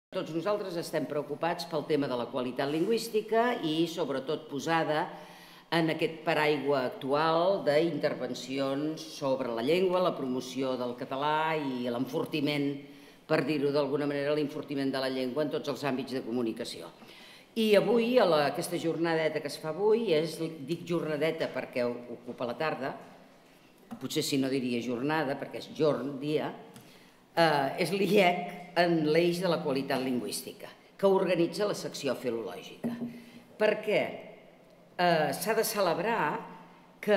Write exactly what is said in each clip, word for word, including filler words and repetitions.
Tots nosaltres estem preocupats pel tema de la qualitat lingüística i sobretot posada en aquest paraigua actual d'intervencions sobre la llengua, la promoció del català i l'enfortiment, per dir-ho d'alguna manera, l'enfortiment de la llengua en tots els àmbits de comunicació. I avui, aquesta jornadeta que es fa avui, dic jornadeta perquè ocupa la tarda, potser si no diria jornada perquè és jorn, dia, és l'I E C en l'eix de la qualitat lingüística, que organitza la secció filològica. Perquè s'ha de celebrar que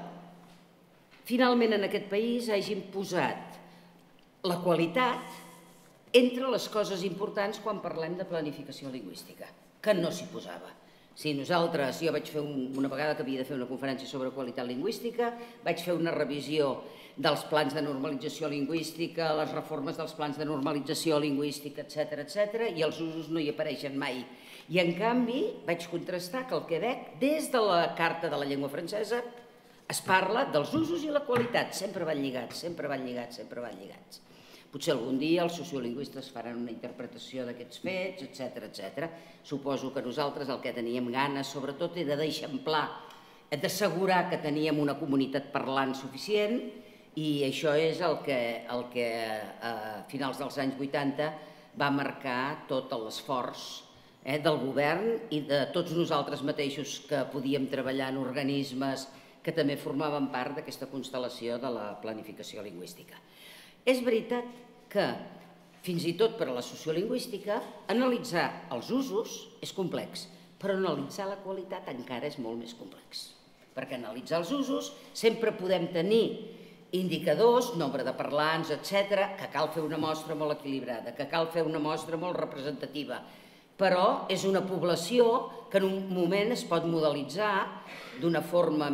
finalment en aquest país hagin posat la qualitat entre les coses importants quan parlem de planificació lingüística, que no s'hi posava. Si nosaltres, jo vaig fer una vegada que havia de fer una conferència sobre qualitat lingüística, vaig fer una revisió dels plans de normalització lingüística, les reformes dels plans de normalització lingüística, etcètera, etcètera, i els usos no hi apareixen mai. I en canvi vaig contrastar que al Quebec, des de la Carta de la Llengua Francesa, es parla dels usos i la qualitat, sempre van lligats, sempre van lligats, sempre van lligats. Potser algun dia els sociolingüistes faran una interpretació d'aquests fets, etcètera, etcètera. Suposo que nosaltres el que teníem ganes, sobretot, era d'eixamplar, d'assegurar que teníem una comunitat parlant suficient, i això és el que a finals dels anys vuitanta va marcar tot l'esforç del govern i de tots nosaltres mateixos que podíem treballar en organismes que també formaven part d'aquesta constel·lació de la planificació lingüística. És veritat que, fins i tot per a la sociolingüística, analitzar els usos és complex, però analitzar la qualitat encara és molt més complex. Perquè analitzar els usos sempre podem tenir indicadors, nombre de parlants, etcètera, que cal fer una mostra molt equilibrada, que cal fer una mostra molt representativa, però és una població que en un moment es pot modelitzar d'una forma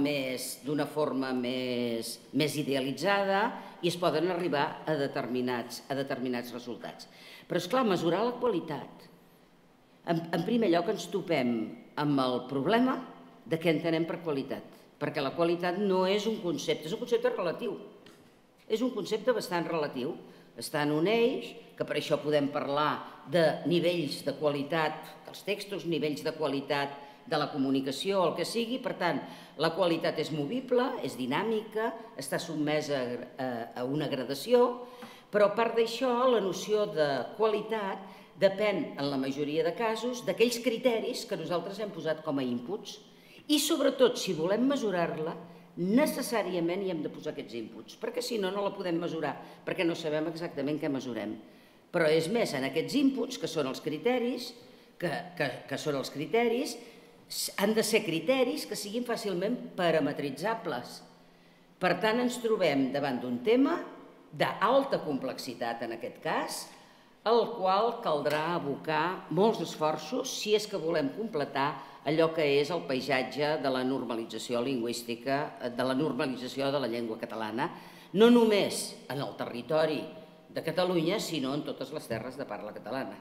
més idealitzada i es poden arribar a determinats resultats. Però, esclar, mesurar la qualitat. En primer lloc ens topem amb el problema de què entenem per qualitat, perquè la qualitat no és un concepte, és un concepte relatiu. És un concepte bastant relatiu. Està en un eix, que per això podem parlar de nivells de qualitat dels textos, nivells de qualitat de la comunicació, el que sigui. Per tant, la qualitat és movible, és dinàmica, està sotmesa a una gradació, però a part d'això, la noció de qualitat depèn, en la majoria de casos, d'aquells criteris que nosaltres hem posat com a inputs i, sobretot, si volem mesurar-la, necessàriament hi hem de posar aquests inputs, perquè si no, no la podem mesurar, perquè no sabem exactament què mesurem. Però és més, en aquests inputs, que són els criteris, que són els criteris, han de ser criteris que siguin fàcilment parametritzables. Per tant, ens trobem davant d'un tema d'alta complexitat, en aquest cas, al qual caldrà abocar molts esforços si és que volem completar allò que és el paisatge de la normalització lingüística, de la normalització de la llengua catalana, no només en el territori de Catalunya, sinó en totes les terres de parla catalana.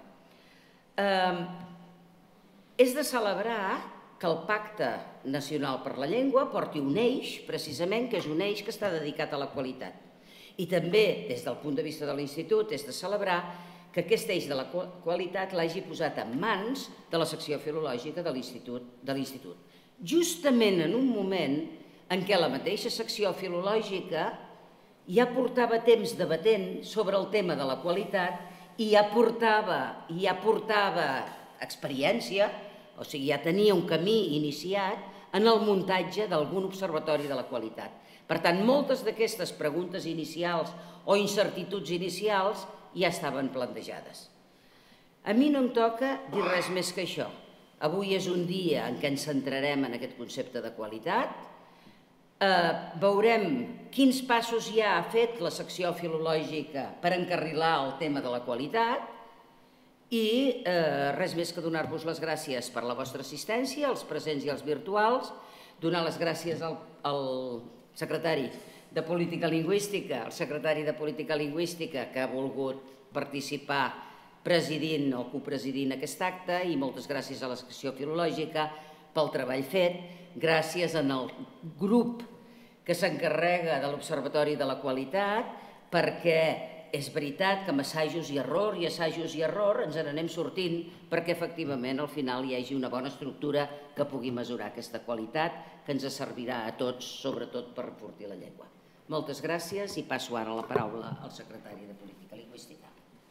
És de celebrar que el Pacte Nacional per la Llengua porti un eix, precisament, que és un eix que està dedicat a la qualitat. I també, des del punt de vista de l'Institut, és de celebrar que aquest eix de la qualitat l'hagi posat en mans de la secció filològica de l'Institut. Justament en un moment en què la mateixa secció filològica ja portava temps debatent sobre el tema de la qualitat i ja portava experiència, o sigui, ja tenia un camí iniciat en el muntatge d'algun observatori de la qualitat. Per tant, moltes d'aquestes preguntes inicials o incertituds inicials ja estaven plantejades. A mi no em toca dir res més que això. Avui és un dia en què ens centrarem en aquest concepte de qualitat. Veurem quins passos ja ha fet la secció filològica per encarrilar el tema de la qualitat i res més que donar-vos les gràcies per la vostra assistència, als presents i als virtuals, donar les gràcies al secretari de Política Lingüística, el secretari de Política Lingüística que ha volgut participar presidint o copresidint aquest acte, i moltes gràcies a la secció filològica pel treball fet, gràcies al grup que s'encarrega de l'Observatori de la Qualitat perquè és veritat que amb assajos i error i assajos i error ens n'anem sortint perquè efectivament al final hi hagi una bona estructura que pugui mesurar aquesta qualitat que ens servirà a tots, sobretot per enfortir la llengua. Moltes gràcies i passo ara la paraula al secretari de Política Lingüística.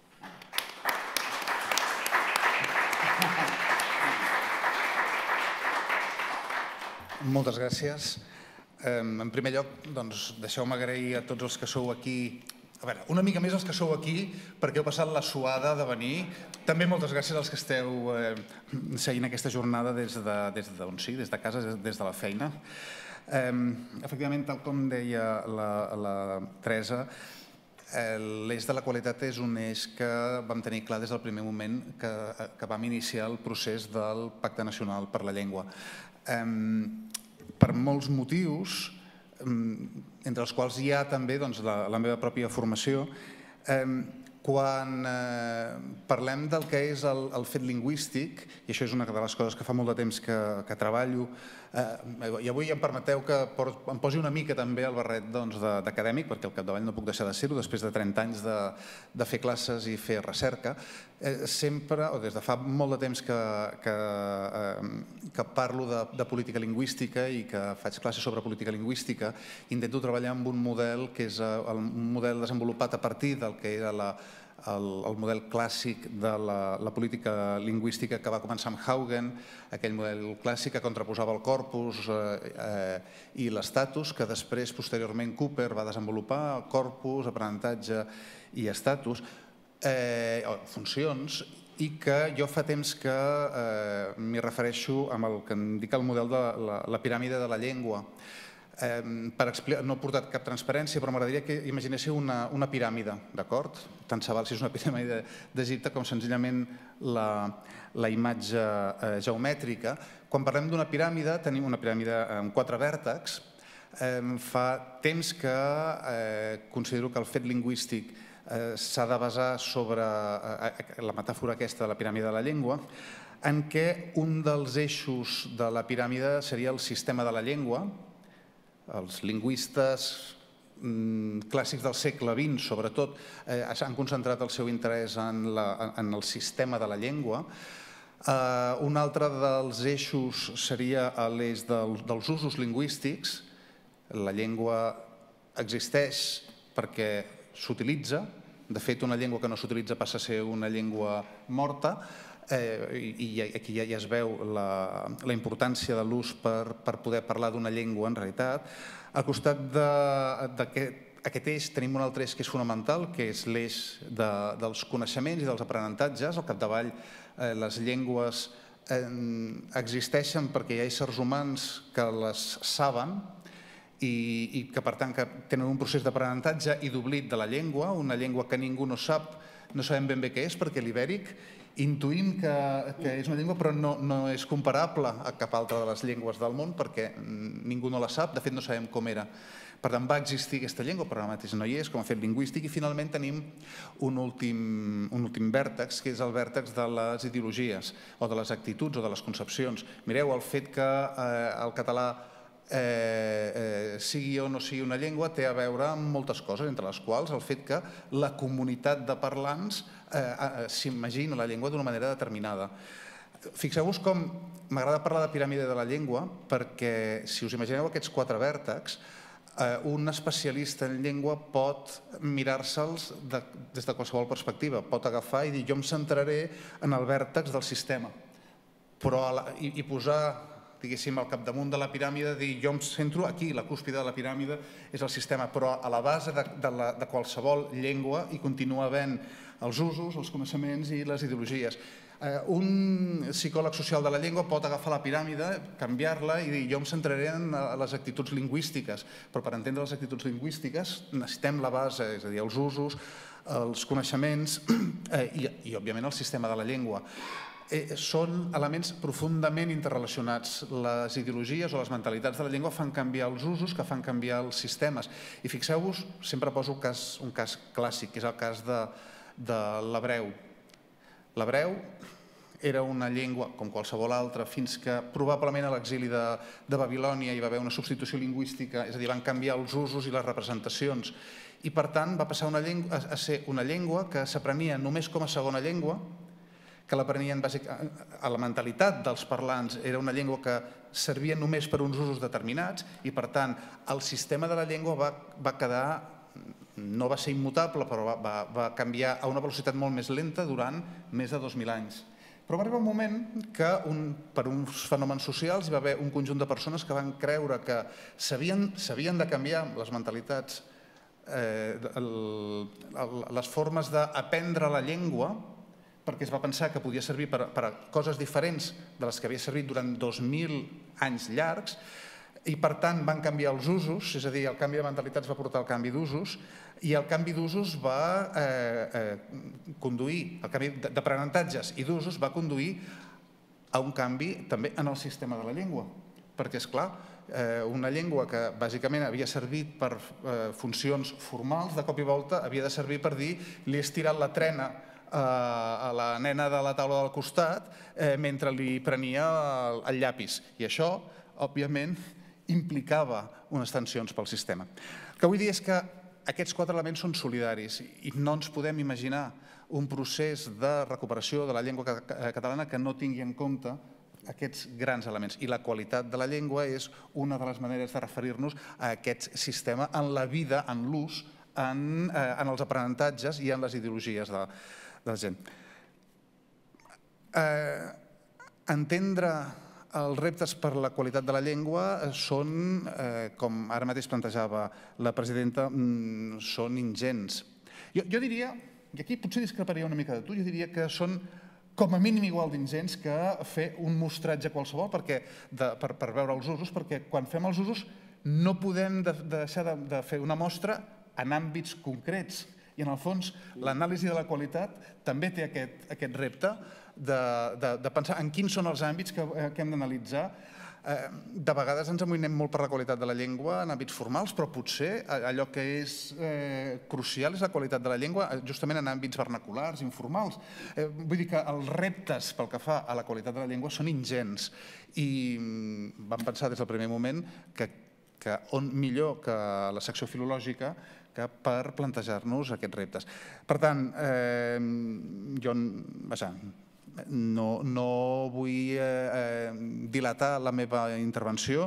Moltes gràcies. En primer lloc, deixeu-me agrair a tots els que sou aquí, a veure, una mica més els que sou aquí perquè heu passat la suada de venir. També moltes gràcies als que esteu seguint aquesta jornada des d'on sí, des de casa, des de la feina. Efectivament, tal com deia la Teresa, l'eix de la qualitat és un eix que vam tenir clar des del primer moment que vam iniciar el procés del Pacte Nacional per la Llengua. Per molts motius, entre els quals hi ha també la meva pròpia formació, quan parlem del que és el fet lingüístic, i això és una de les coses que fa molt de temps que treballo, i avui em permeteu que em posi una mica també el barret d'acadèmic, perquè al capdavall no puc deixar de ser-ho, després de trenta anys de fer classes i fer recerca, sempre, o des de fa molt de temps que parlo de política lingüística i que faig classes sobre política lingüística, intento treballar amb un model que és un model desenvolupat a partir del que era el model clàssic de la política lingüística que va començar amb Haugen, aquell model clàssic que contraposava el corpus i l'estatus, que després, posteriorment, Cooper va desenvolupar corpus, aprenentatge i estatus, funcions, i que jo fa temps que m'hi refereixo amb el que em dic el model de la piràmide de la llengua. No he portat cap transparència, però m'agradaria que imaginéssiu una piràmide, d'acord? Tant se val si és una piràmide d'Egipte com senzillament la imatge geomètrica. Quan parlem d'una piràmide, tenim una piràmide amb quatre vèrtexs. Fa temps que considero que el fet lingüístic s'ha de basar sobre la metàfora aquesta de la piràmide de la llengua, en què un dels eixos de la piràmide seria el sistema de la llengua. Els lingüistes clàssics del segle vint, sobretot, han concentrat el seu interès en el sistema de la llengua. Un altre dels eixos seria l'eix dels usos lingüístics. La llengua existeix perquè s'utilitza. De fet, una llengua que no s'utilitza passa a ser una llengua morta. I aquí ja es veu la importància de l'ús per poder parlar d'una llengua, en realitat. Al costat d'aquest eix tenim un altre eix que és fonamental, que és l'eix dels coneixements i dels aprenentatges. Al capdavall, les llengües existeixen perquè hi ha éssers humans que les saben i que, per tant, tenen un procés d'aprenentatge i d'oblit de la llengua, una llengua que ningú no sap, no sabem ben bé què és, perquè l'ibèric intuïm que és una llengua però no és comparable a cap altra de les llengües del món perquè ningú no la sap, de fet no sabem com era. Per tant, va existir aquesta llengua, però ara mateix no hi és, com a fet lingüístic, i finalment tenim un últim vèrtex, que és el vèrtex de les ideologies, o de les actituds, o de les concepcions. Mireu, el fet que el català sigui o no sigui una llengua té a veure amb moltes coses, entre les quals el fet que la comunitat de parlants s'imagina la llengua d'una manera determinada. Fixeu-vos com m'agrada parlar de piràmide de la llengua perquè, si us imagineu aquests quatre vèrtexs, un especialista en llengua pot mirar-se'ls des de qualsevol perspectiva, pot agafar i dir jo em centraré en el vèrtex del sistema i posar diguéssim, al capdamunt de la piràmide, dir jo em centro aquí, la cúspide de la piràmide és el sistema, però a la base de qualsevol llengua hi continua havent els usos, els coneixements i les ideologies. Un psicòleg social de la llengua pot agafar la piràmide, canviar-la i dir jo em centraré en les actituds lingüístiques, però per entendre les actituds lingüístiques necessitem la base, és a dir, els usos, els coneixements i, òbviament, el sistema de la llengua. Són elements profundament interrelacionats. Les ideologies o les mentalitats de la llengua fan canviar els usos, que fan canviar els sistemes. I fixeu-vos, sempre poso un cas clàssic, que és el cas de l'hebreu. L'hebreu era una llengua, com qualsevol altra, fins que probablement a l'exili de Babilònia hi va haver una substitució lingüística, és a dir, van canviar els usos i les representacions, i per tant va passar a ser una llengua que s'aprenia només com a segona llengua, que l'aprenien a la mentalitat dels parlants, era una llengua que servia només per uns usos determinats i per tant el sistema de la llengua va quedar, no va ser immutable, però va canviar a una velocitat molt més lenta durant més de dos mil anys. Però va arribar un moment que per uns fenòmens socials hi va haver un conjunt de persones que van creure que s'havien de canviar les mentalitats, les formes d'aprendre la llengua, perquè es va pensar que podia servir per a coses diferents de les que havia servit durant dos mil anys llargs i per tant van canviar els usos, és a dir, el canvi de mentalitats va portar al canvi d'usos i el canvi d'usos va conduir, el canvi d'aprenentatges i d'usos va conduir a un canvi també en el sistema de la llengua. Perquè, esclar, una llengua que bàsicament havia servit per funcions formals, de cop i volta havia de servir per dir li he estirat la trena a la nena de la taula del costat mentre li prenia el llapis. I això, òbviament, implicava unes tensions pel sistema. El que vull dir és que aquests quatre elements són solidaris i no ens podem imaginar un procés de recuperació de la llengua catalana que no tingui en compte aquests grans elements. I la qualitat de la llengua és una de les maneres de referir-nos a aquest sistema en la vida, en l'ús, en els aprenentatges i en les ideologies de la gent. Entendre els reptes per la qualitat de la llengua són, com ara mateix plantejava la presidenta, són ingents. Jo diria, i aquí potser discreparia una mica de tu, jo diria que són com a mínim igual d'ingents que fer un mostratge qualsevol per veure els usos, perquè quan fem els usos no podem deixar de fer una mostra en àmbits concrets. I en el fons l'anàlisi de la qualitat també té aquest repte de pensar en quins són els àmbits que hem d'analitzar. De vegades ens amoïnem molt per la qualitat de la llengua en àmbits formals, però potser allò que és crucial és la qualitat de la llengua justament en àmbits vernaculars, informals. Vull dir que els reptes pel que fa a la qualitat de la llengua són ingents i vam pensar des del primer moment que on millor que la secció filològica que per plantejar-nos aquests reptes. Per tant, jo no vull dilatar la meva intervenció.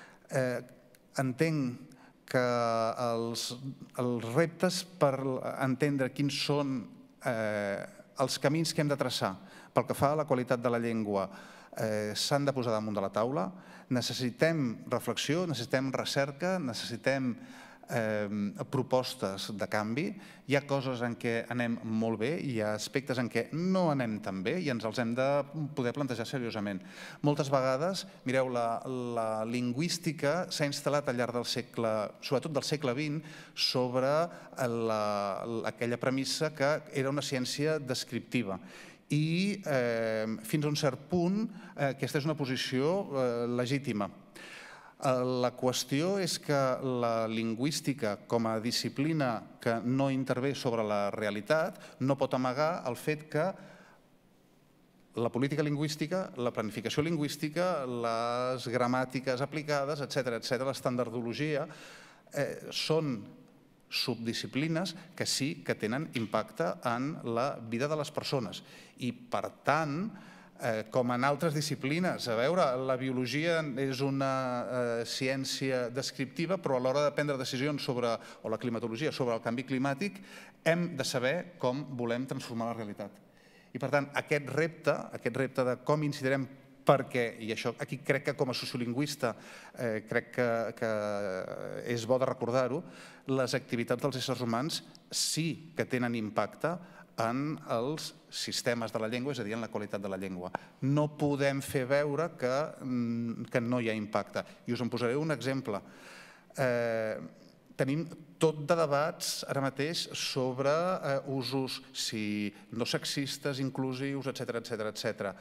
Entenc que els reptes per entendre quins són els camins que hem de traçar pel que fa a la qualitat de la llengua s'han de posar damunt de la taula. Necessitem reflexió, necessitem recerca, necessitem propostes de canvi. Hi ha coses en què anem molt bé i hi ha aspectes en què no anem tan bé i ens els hem de poder plantejar seriosament. Moltes vegades, mireu, la lingüística s'ha instal·lat al llarg del segle, sobretot del segle vint, sobre aquella premissa que era una ciència descriptiva. I fins a un cert punt aquesta és una posició legítima. La qüestió és que la lingüística com a disciplina que no intervé sobre la realitat no pot amagar el fet que la política lingüística, la planificació lingüística, les gramàtiques aplicades, etcètera, l'estandardologia, són subdisciplines que sí que tenen impacte en la vida de les persones. I, per tant, com en altres disciplines, a veure, la biologia és una ciència descriptiva, però a l'hora de prendre decisions sobre, o la climatologia, sobre el canvi climàtic, hem de saber com volem transformar la realitat. I, per tant, aquest repte, aquest repte de com incidirem perquè, i això aquí crec que com a sociolingüista crec que és bo de recordar-ho, les activitats dels éssers humans sí que tenen impacte en els sistemes de la llengua, és a dir, en la qualitat de la llengua. No podem fer veure que no hi ha impacte. I us en posaré un exemple. Tenim tot de debats ara mateix sobre usos, si no sexistes, inclusius, etcètera, etcètera.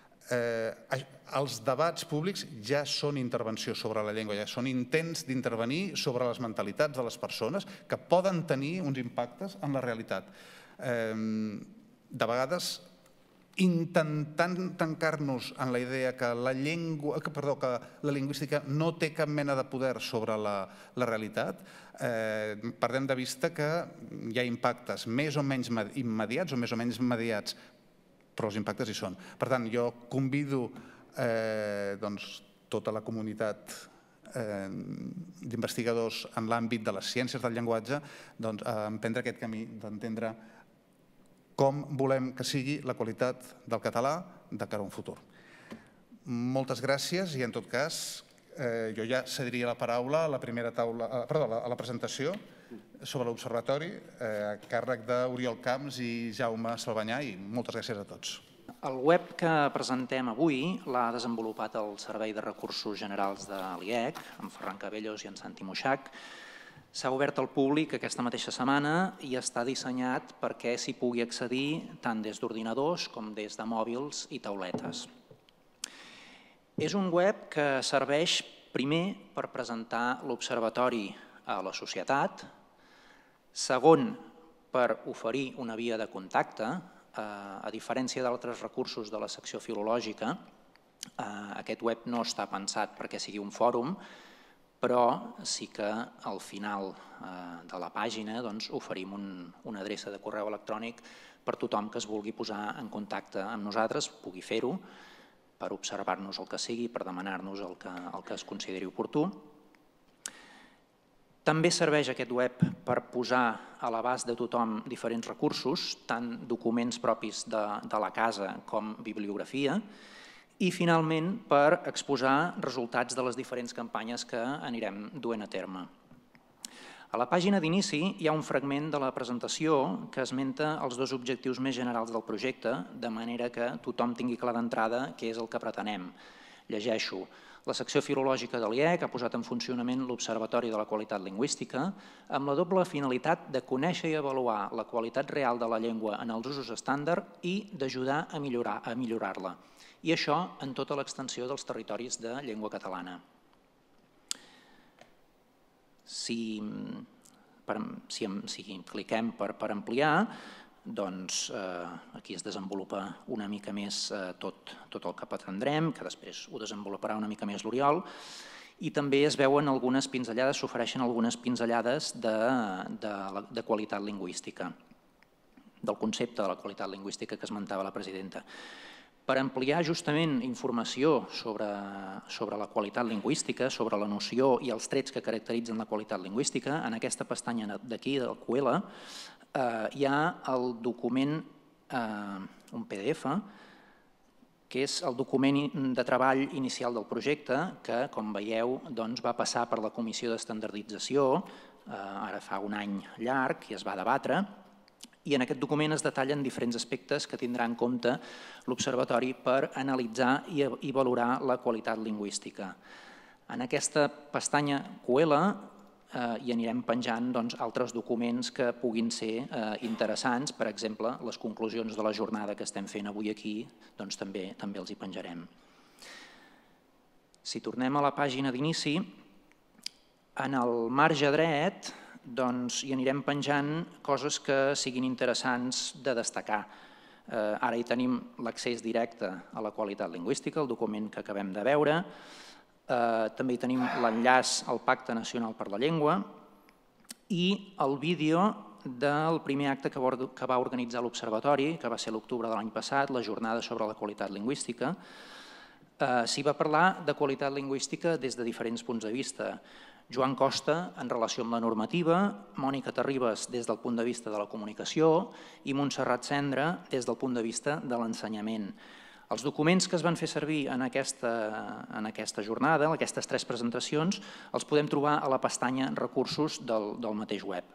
Els debats públics ja són intervenció sobre la llengua, ja són intents d'intervenir sobre les mentalitats de les persones que poden tenir uns impactes en la realitat. De vegades intentant tancar-nos en la idea que la llengua, que, perdó, que la lingüística no té cap mena de poder sobre la, la realitat, eh, perdem de vista que hi ha impactes més o menys immediats o més o menys immediats, però els impactes hi són. Per tant, jo convido eh, doncs, tota la comunitat eh, d'investigadors en l'àmbit de les ciències del llenguatge doncs, a emprendre aquest camí d'entendre com volem que sigui la qualitat del català de cara a un futur. Moltes gràcies i, en tot cas, eh, jo ja cediria la paraula a la primera taula, eh, perdó, a la presentació sobre l'Observatori, eh, a càrrec d'Oriol Camps i Jaume Salvanyà, i moltes gràcies a tots. El web que presentem avui l'ha desenvolupat el Servei de Recursos Generals de l'I E C, amb Ferran Cabellos i en Santi Moixac. S'ha obert al públic aquesta mateixa setmana i està dissenyat perquè s'hi pugui accedir tant des d'ordinadors com des de mòbils i tauletes. És un web que serveix primer per presentar l'Observatori a la societat, segon per oferir una via de contacte. A diferència d'altres recursos de la secció filològica, aquest web no està pensat perquè sigui un fòrum, però sí que al final de la pàgina oferim una adreça de correu electrònic per tothom que es vulgui posar en contacte amb nosaltres, pugui fer-ho, per observar-nos el que sigui, per demanar-nos el que es consideri oportú. També serveix aquest web per posar a l'abast de tothom diferents recursos, tant documents propis de la casa com bibliografia, i finalment per exposar resultats de les diferents campanyes que anirem duent a terme. A la pàgina d'inici hi ha un fragment de la presentació que esmenta els dos objectius més generals del projecte, de manera que tothom tingui clar d'entrada què és el que pretenem. Llegeixo. La secció filològica de l'I E C ha posat en funcionament l'Observatori de la Qualitat Lingüística amb la doble finalitat de conèixer i avaluar la qualitat real de la llengua en els usos estàndard i d'ajudar a millorar-la. I això en tota l'extensió dels territoris de llengua catalana. Si cliquem per ampliar, doncs aquí es desenvolupa una mica més tot el que pretendrem, que després ho desenvoluparà una mica més l'Oriol, i també es veuen algunes pinzellades, s'ofereixen algunes pinzellades de qualitat lingüística, del concepte de la qualitat lingüística que esmentava la presidenta. Per ampliar justament informació sobre la qualitat lingüística, sobre la noció i els trets que caracteritzen la qualitat lingüística, en aquesta pestanya d'aquí, del Q L, hi ha el document, un P D F, que és el document de treball inicial del projecte, que, com veieu, va passar per la Comissió d'Estandardització, ara fa un any llarg, i es va debatre, i en aquest document es detallen diferents aspectes que tindrà en compte l'Observatori per analitzar i valorar la qualitat lingüística. En aquesta pestanya Q L hi anirem penjant altres documents que puguin ser interessants, per exemple, les conclusions de la jornada que estem fent avui aquí, també els hi penjarem. Si tornem a la pàgina d'inici, en el marge dret hi anirem penjant coses que siguin interessants de destacar. Ara hi tenim l'accés directe a la qualitat lingüística, el document que acabem de veure. També hi tenim l'enllaç al Pacte Nacional per la Llengua i el vídeo del primer acte que va organitzar l'Observatori, que va ser l'octubre de l'any passat, la jornada sobre la qualitat lingüística. S'hi va parlar de qualitat lingüística des de diferents punts de vista. Joan Costa, en relació amb la normativa, Mònica Terribas, des del punt de vista de la comunicació, i Montserrat Cendra, des del punt de vista de l'ensenyament. Els documents que es van fer servir en aquesta jornada, en aquestes tres presentacions, els podem trobar a la pestanya Recursos del mateix web.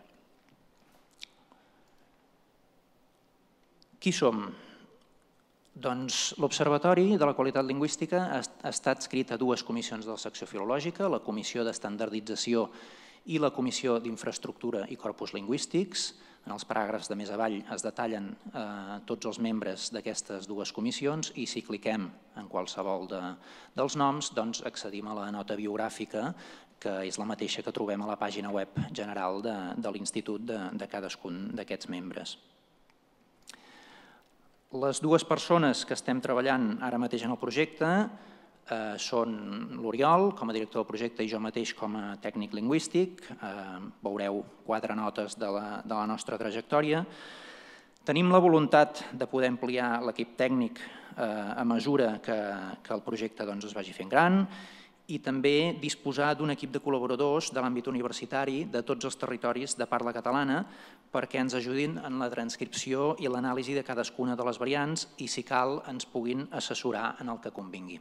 Qui som? Doncs l'Observatori de la Qualitat Lingüística ha estat adscrit a dues comissions de la secció filològica, la Comissió d'Estandardització i la Comissió d'Infraestructura i Corpus Lingüístics. En els paràgrafs de més avall es detallen tots els membres d'aquestes dues comissions i si cliquem en qualsevol dels noms accedim a la nota biogràfica, que és la mateixa que trobem a la pàgina web general de l'Institut de cadascun d'aquests membres. Les dues persones que estem treballant ara mateix en el projecte són l'Oriol, com a director del projecte, i jo mateix com a tècnic lingüístic. Veureu quatre notes de la nostra trajectòria. Tenim la voluntat de poder ampliar l'equip tècnic a mesura que el projecte es vagi fent gran i també disposar d'un equip de col·laboradors de l'àmbit universitari de tots els territoris de parla catalana perquè ens ajudin en la transcripció i l'anàlisi de cadascuna de les variants i, si cal, ens puguin assessorar en el que convingui.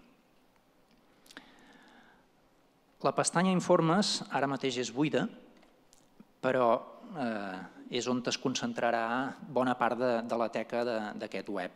La pestanya Informes ara mateix és buida, però és on es concentrarà bona part de la teca d'aquest web,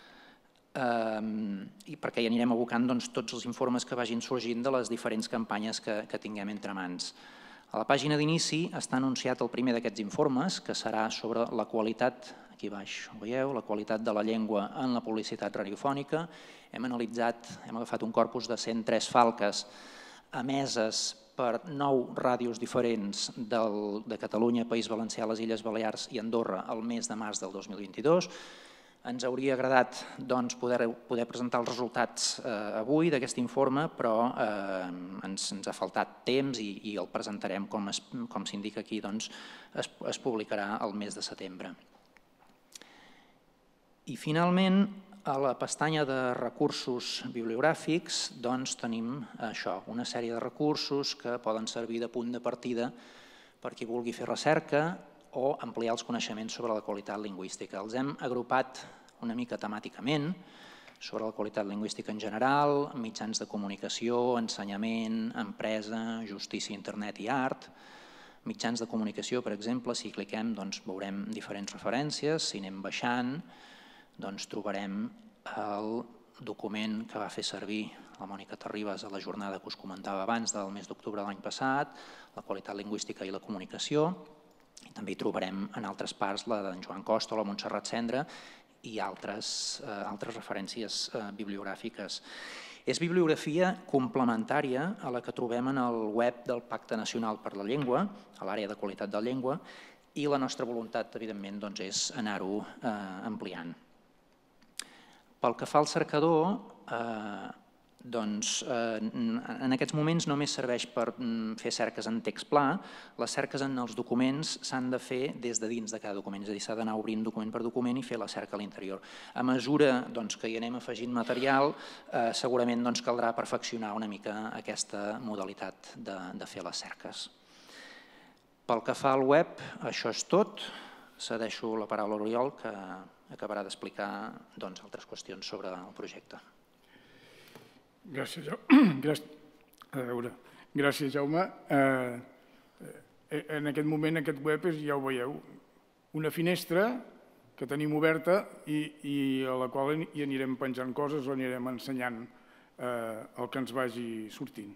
perquè hi anirem abocant tots els informes que vagin sorgint de les diferents campanyes que tinguem entre mans. A la pàgina d'inici està anunciat el primer d'aquests informes, que serà sobre la qualitat, aquí baix ho veieu, la qualitat de la llengua en la publicitat radiofònica. Hem analitzat, hem agafat un corpus de cent tres falques emeses per nou ràdios diferents de Catalunya, País Valencià, les Illes Balears i Andorra el mes de març del dos mil vint-i-dos. Ens hauria agradat poder presentar els resultats avui d'aquest informe, però ens ha faltat temps i el presentarem, com s'indica aquí, es publicarà el mes de setembre. I finalment, a la pestanya de recursos bibliogràfics tenim això, una sèrie de recursos que poden servir de punt de partida per qui vulgui fer recerca o ampliar els coneixements sobre la qualitat lingüística. Els hem agrupat una mica temàticament sobre la qualitat lingüística en general, mitjans de comunicació, ensenyament, empresa, justícia, internet i art. Mitjans de comunicació, per exemple, si cliquem veurem diferents referències. Si anem baixant, trobarem el document que va fer servir la Mònica Terribas a la jornada que us comentava abans del mes d'octubre de l'any passat, la qualitat lingüística i la comunicació. També hi trobarem en altres parts la d'en Joan Costa o la Montserrat Cendra i altres referències bibliogràfiques. És bibliografia complementària a la que trobem en el web del Pacte Nacional per la Llengua, a l'àrea de qualitat de la llengua, i la nostra voluntat, evidentment, és anar-ho ampliant. Pel que fa al cercador, en aquests moments només serveix per fer cerques en text pla. Les cerques en els documents s'han de fer des de dins de cada document, és a dir, s'ha d'anar obrint document per document i fer la cerca a l'interior. A mesura que hi anem afegint material, segurament caldrà perfeccionar una mica aquesta modalitat de fer les cerques. Pel que fa al web, això és tot. Cedeixo la paraula a l'Oriol, que acabarà d'explicar altres qüestions sobre el projecte. Gràcies, Jaume. En aquest moment, aquest web, ja ho veieu, una finestra que tenim oberta i a la qual hi anirem penjant coses o anirem ensenyant el que ens vagi sortint.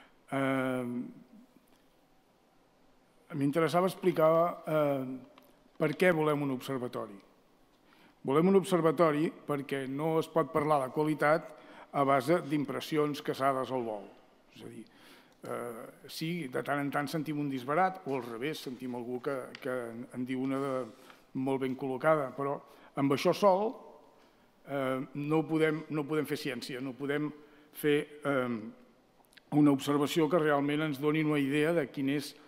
M'interessava explicar per què volem un observatori. Volem un observatori perquè no es pot parlar de qualitat a base d'impressions caçades al vol. És a dir, sí, de tant en tant sentim un disbarat, o al revés, sentim algú que en diu una molt ben col·locada, però amb això sol no podem fer ciència, no podem fer una observació que realment ens doni una idea de quina és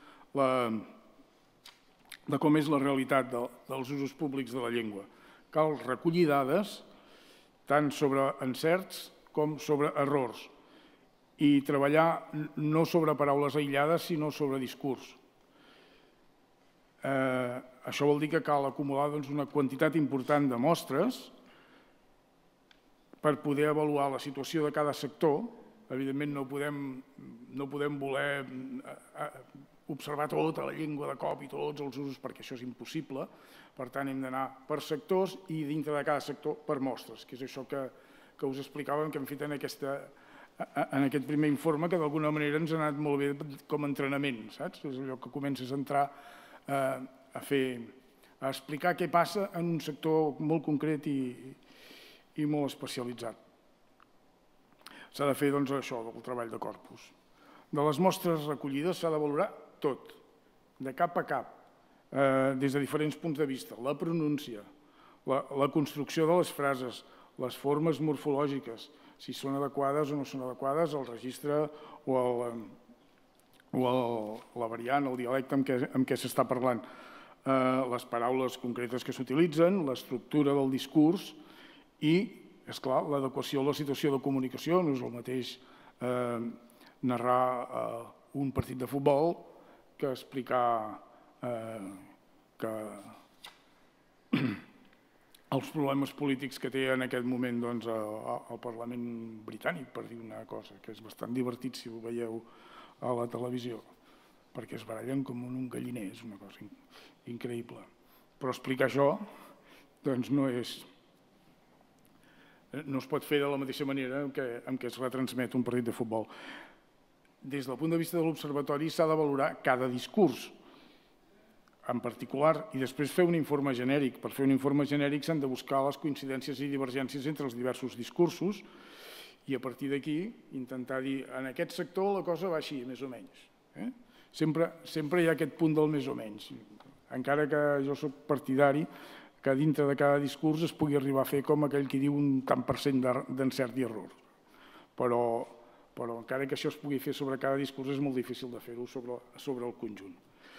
de com és la realitat dels usos públics de la llengua. Cal recollir dades tant sobre encerts com sobre errors i treballar no sobre paraules aïllades sinó sobre discurs. Això vol dir que cal acumular una quantitat important de mostres per poder avaluar la situació de cada sector. Evidentment no podem voler observar tota la llengua de cop i tots els usos perquè això és impossible. Per tant, hem d'anar per sectors i dintre de cada sector per mostres, que és això que us explicàvem que hem fet en aquest primer informe, que d'alguna manera ens ha anat molt bé com a entrenament, saps? És allò que comences a entrar a fer, a explicar què passa en un sector molt concret i molt especialitzat. S'ha de fer, doncs, això, del treball de corpus. De les mostres recollides s'ha de valorar tot, de cap a cap, des de diferents punts de vista. La pronúncia, la construcció de les frases, les formes morfològiques, si són adequades o no són adequades, el registre o la variant, el dialecte amb què s'està parlant, les paraules concretes que s'utilitzen, l'estructura del discurs i, esclar, l'adequació a la situació de comunicació. No és el mateix narrar un partit de futbol que explicar que els problemes polítics que té en aquest moment el Parlament britànic, per dir una cosa, que és bastant divertit si ho veieu a la televisió, perquè es barallen com un galliner, és una cosa increïble. Però explicar això doncs no és... no es pot fer de la mateixa manera en què es retransmet un partit de futbol. Des del punt de vista de l'Observatori s'ha de valorar cada discurs en particular i després fer un informe genèric. Per fer un informe genèric s'han de buscar les coincidències i divergències entre els diversos discursos i a partir d'aquí intentar dir en aquest sector la cosa va així, més o menys. Sempre hi ha aquest punt del més o menys. Encara que jo soc partidari que dintre de cada discurs es pugui arribar a fer com aquell que diu un tant per cent d'encert i error. Però encara que això es pugui fer sobre cada discurs és molt difícil de fer-ho sobre el conjunt.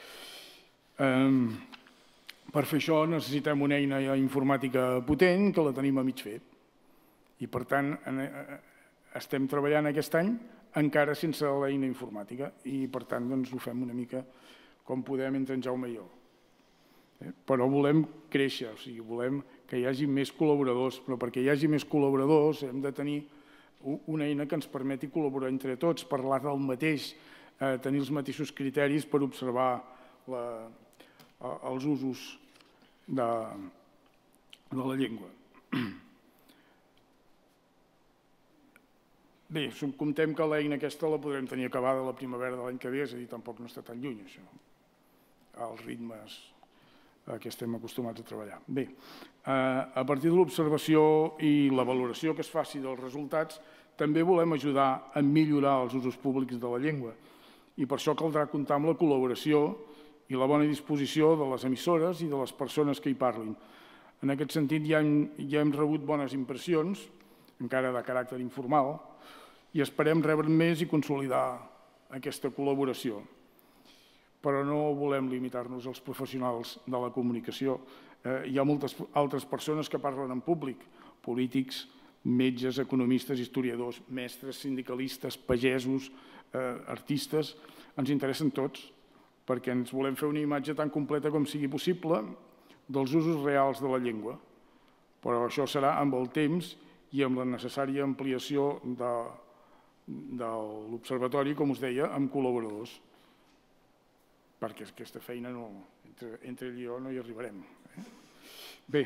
Per fer això necessitem una eina informàtica potent que la tenim a mig fer i per tant estem treballant aquest any encara sense l'eina informàtica i per tant ho fem una mica com podem entre en Jaume i jo. Però volem créixer, o sigui, volem que hi hagi més col·laboradors, però perquè hi hagi més col·laboradors hem de tenir una eina que ens permeti col·laborar entre tots, parlar del mateix, tenir els mateixos criteris per observar els usos de la llengua. Bé, comptem que l'eina aquesta la podrem tenir acabada la primavera de l'any que ve, és a dir, tampoc no està tan lluny, això, als ritmes a què estem acostumats a treballar. Bé, a partir de l'observació i la valoració que es faci dels resultats, també volem ajudar a millorar els usos públics de la llengua i per això caldrà comptar amb la col·laboració i la bona disposició de les emissores i de les persones que hi parlin. En aquest sentit, ja hem rebut bones impressions, encara de caràcter informal, i esperem rebre més i consolidar aquesta col·laboració. Però no volem limitar-nos als professionals de la comunicació. Hi ha moltes altres persones que parlen en públic, polítics, metges, economistes, historiadors, mestres, sindicalistes, pagesos, artistes. Ens interessen tots, perquè ens volem fer una imatge tan completa com sigui possible dels usos reals de la llengua. Però això serà amb el temps i amb la necessària ampliació de l'observatori, com us deia, amb col·laboradors. Perquè aquesta feina, entre ell i jo, no hi arribarem. Bé,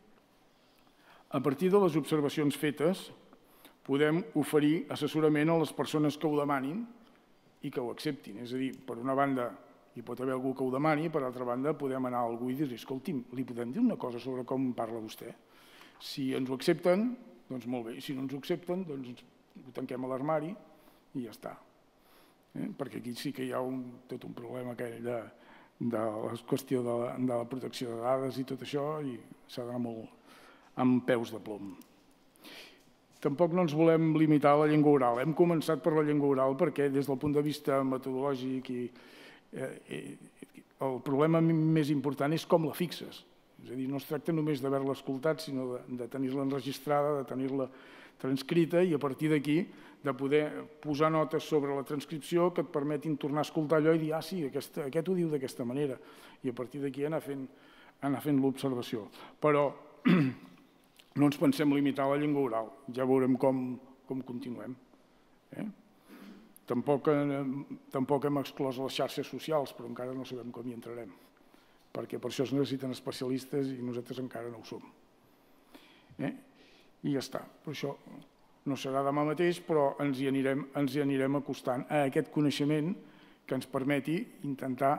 a partir de les observacions fetes, podem oferir assessorament a les persones que ho demanin i que ho acceptin. És a dir, per una banda, hi pot haver algú que ho demani, per altra banda, podem anar a algú i dir-li, escolti'm, li podem dir una cosa sobre com parla vostè? Si ens ho accepten, doncs molt bé, i si no ens ho accepten, doncs ho tanquem a l'armari i ja està. Perquè aquí sí que hi ha tot un problema aquell de la qüestió de la protecció de dades i tot això, i s'ha d'anar molt amb peus de plom. Tampoc no ens volem limitar a la llengua oral. Hem començat per la llengua oral perquè des del punt de vista metodològic el problema més important és com la fixes. És a dir, no es tracta només d'haver-la escoltat, sinó de tenir-la enregistrada, de tenir-la transcrita i a partir d'aquí de poder posar notes sobre la transcripció que et permetin tornar a escoltar allò i dir, ah, sí, aquest ho diu d'aquesta manera. I a partir d'aquí anar fent l'observació. Però no ens pensem limitar a la llengua oral. Ja veurem com continuem. Tampoc hem exclòs les xarxes socials, però encara no sabem com hi entrarem. Perquè per això es necessiten especialistes i nosaltres encara no ho som. I ja està. Per això no serà demà mateix, però ens hi anirem acostant a aquest coneixement que ens permeti intentar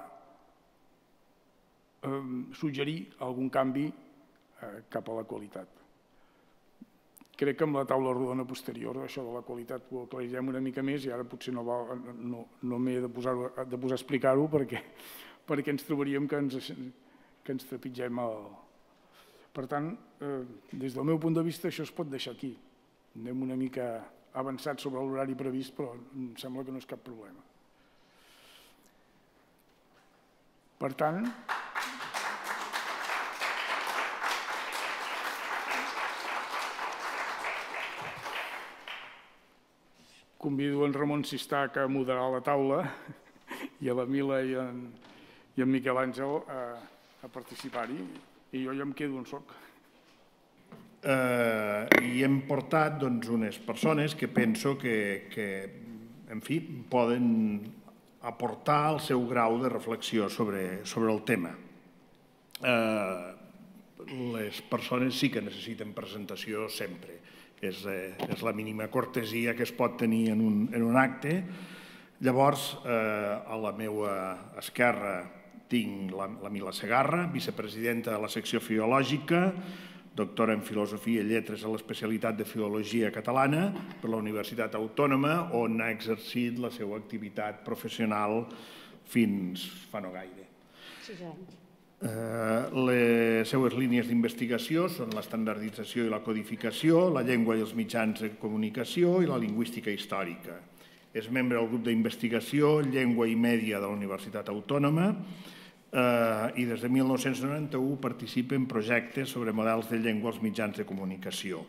suggerir algun canvi cap a la qualitat. Crec que amb la taula rodona posterior això de la qualitat ho aclarirem una mica més i ara potser no m'he de posar a explicar-ho perquè ens trobaríem que ens trepitgem Per tant, des del meu punt de vista, això es pot deixar aquí. Anem una mica avançat sobre l'horari previst, però em sembla que no és cap problema. Per tant, convido en Ramon Sistac a moderar la taula i a la Mila i en, i en Miquel Àngel a, a participar-hi, i jo ja em quedo on soc. Eh, I hem portat doncs, unes persones que penso que, que, en fi, poden aportar el seu grau de reflexió sobre, sobre el tema. Eh, les persones sí que necessiten presentació sempre. És, eh, és la mínima cortesia que es pot tenir en un, en un acte. Llavors, eh, a la meva esquerra tinc la, la Mila Segarra, vicepresidenta de la secció filològica, doctora en Filosofia i Lletres a l'especialitat de Filologia Catalana per la Universitat Autònoma, on ha exercit la seva activitat professional fins fa no gaire. Sis anys. Les seues línies d'investigació són l'estandardització i la codificació, la llengua i els mitjans de comunicació i la lingüística històrica. És membre del grup d'investigació Llengua i Mèdia de la Universitat Autònoma i des de mil nou-cents noranta-u participa en projectes sobre models de llengua als mitjans de comunicació.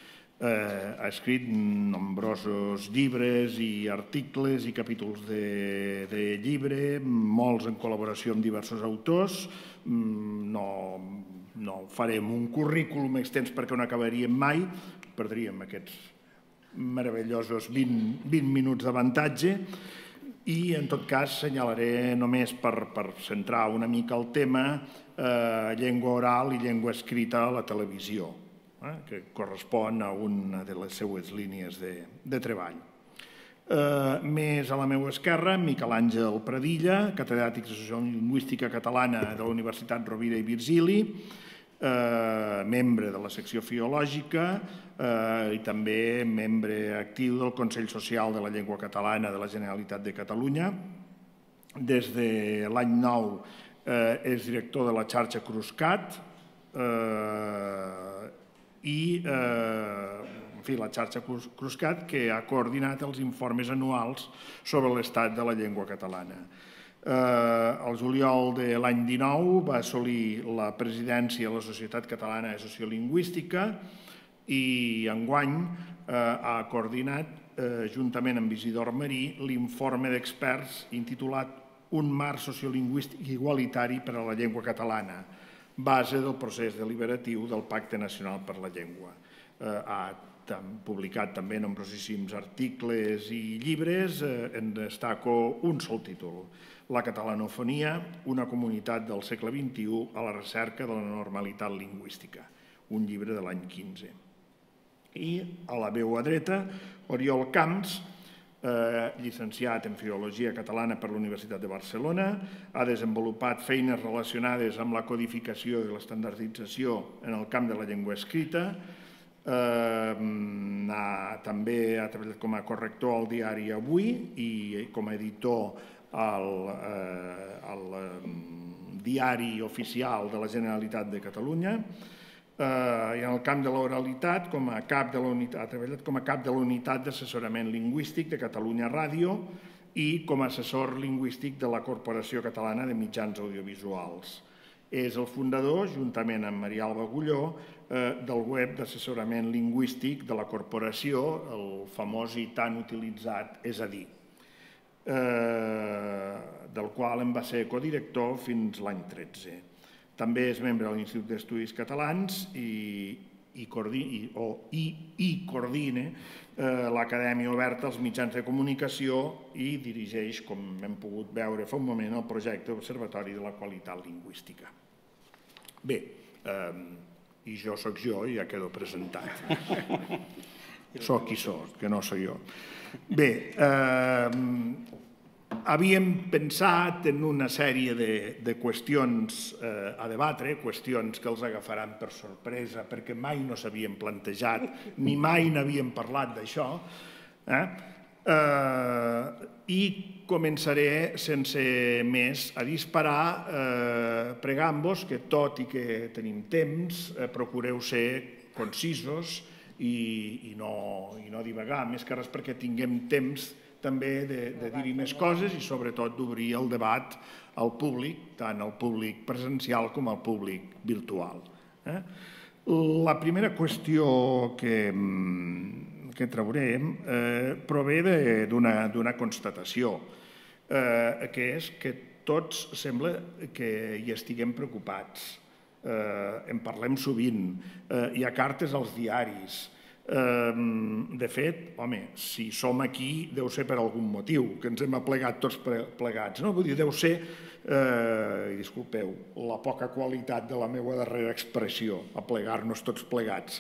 Ha escrit nombrosos llibres i articles i capítols de, de llibre, molts en col·laboració amb diversos autors. No, no farem un currículum extens perquè no acabaríem mai, perdríem aquests meravellosos vint, vint minuts d'avantatge, i en tot cas assenyalaré només per, per centrar una mica el tema eh, llengua oral i llengua escrita a la televisió, que correspon a una de les seues línies de, de treball. Eh, més a la meva esquerra, Miquel Àngel Pradilla, catedràtic de Sociolingüística Catalana de la Universitat Rovira i Virgili, eh, membre de la secció filològica eh, i també membre actiu del Consell Social de la Llengua Catalana de la Generalitat de Catalunya. Des de l'any nou eh, és director de la xarxa Cruscat, eh, i en fi, la xarxa Cruscat, que ha coordinat els informes anuals sobre l'estat de la llengua catalana. El juliol de l'any dinou va assolir la presidència de la Societat Catalana de Sociolingüística i enguany ha coordinat, juntament amb Isidor Marí, l'informe d'experts intitulat Un marc sociolingüístic igualitari per a la llengua catalana, base del procés deliberatiu del Pacte Nacional per la Llengua. Ha publicat també nombrosíssims articles i llibres, en destaco un sol títol: La catalanofonia, una comunitat del segle vint-i-u a la recerca de la normalitat lingüística, un llibre de l'any quinze. I a la meva dreta, Oriol Camps, llicenciat en Filologia Catalana per la Universitat de Barcelona, ha desenvolupat feines relacionades amb la codificació i l'estandardització en el camp de la llengua escrita, també ha treballat com a corrector al diari Avui i com a editor al diari oficial de la Generalitat de Catalunya, i en el camp de l'oralitat ha treballat com a cap de la Unitat d'Assessorament Lingüístic de Catalunya Ràdio i com a assessor lingüístic de la Corporació Catalana de Mitjans Audiovisuals. És el fundador, juntament amb Maria Alba Agulló, del web d'assessorament lingüístic de la corporació, el famós i tan utilitzat És a dir, del qual en va ser codirector fins l'any tretze. També és membre de l'Institut d'Estudis Catalans i coordina l'Acadèmia Oberta als Mitjans de Comunicació i dirigeix, com hem pogut veure fa un moment, el projecte Observatori de la Qualitat Lingüística. Bé, i jo soc jo i ja quedo presentat. Soc qui soc, que no soc jo. Bé, havíem pensat en una sèrie de qüestions a debatre, qüestions que els agafaran per sorpresa perquè mai no s'havien plantejat ni mai n'havíem parlat d'això, I començaré sense més a disparar pregant-vos que, tot i que tenim temps, procureu ser concisos i no divagar, més que res perquè tinguem temps també de dir-hi més coses i sobretot d'obrir el debat al públic, tant al públic presencial com al públic virtual. La primera qüestió que traurem prové d'una constatació, que és que tots sembla que hi estiguem preocupats. En parlem sovint, hi ha cartes als diaris. De fet, home, si som aquí deu ser per algun motiu, que ens hem aplegat tots plegats. Vull dir, deu ser, disculpeu, la poca qualitat de la meva darrera expressió, aplegar-nos tots plegats.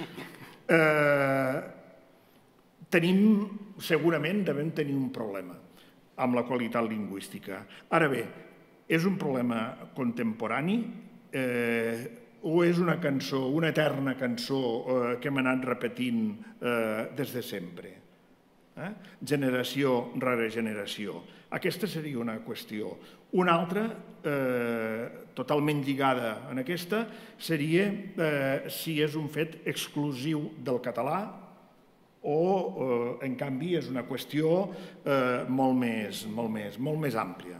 Tenim, segurament, devem tenir un problema amb la qualitat lingüística. Ara bé, és un problema contemporani o és una cançó, una eterna cançó que hem anat repetint des de sempre? Generació rere generació. Aquesta seria una qüestió. Una altra, totalment lligada a aquesta, seria si és un fet exclusiu del català o, en canvi, és una qüestió molt més àmplia.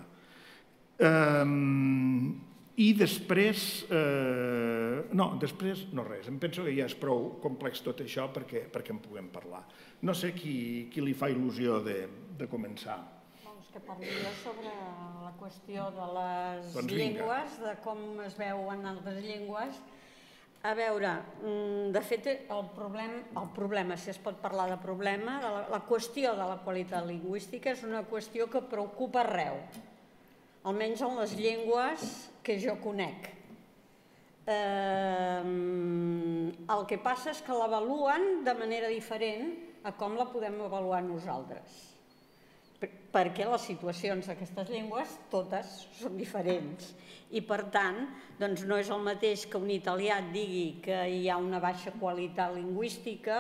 I després, no, després no res, em penso que ja és prou complex tot això perquè en puguem parlar. No sé qui li fa il·lusió de començar. Doncs que parli jo sobre la qüestió de les llengües, de com es veuen altres llengües. A veure, de fet, el problema, si es pot parlar de problema, la qüestió de la qualitat lingüística és una qüestió que preocupa arreu, almenys en les llengües que jo conec. El que passa és que l'avaluen de manera diferent a com la podem avaluar nosaltres, perquè les situacions d'aquestes llengües totes són diferents i, per tant, no és el mateix que un italià et digui que hi ha una baixa qualitat lingüística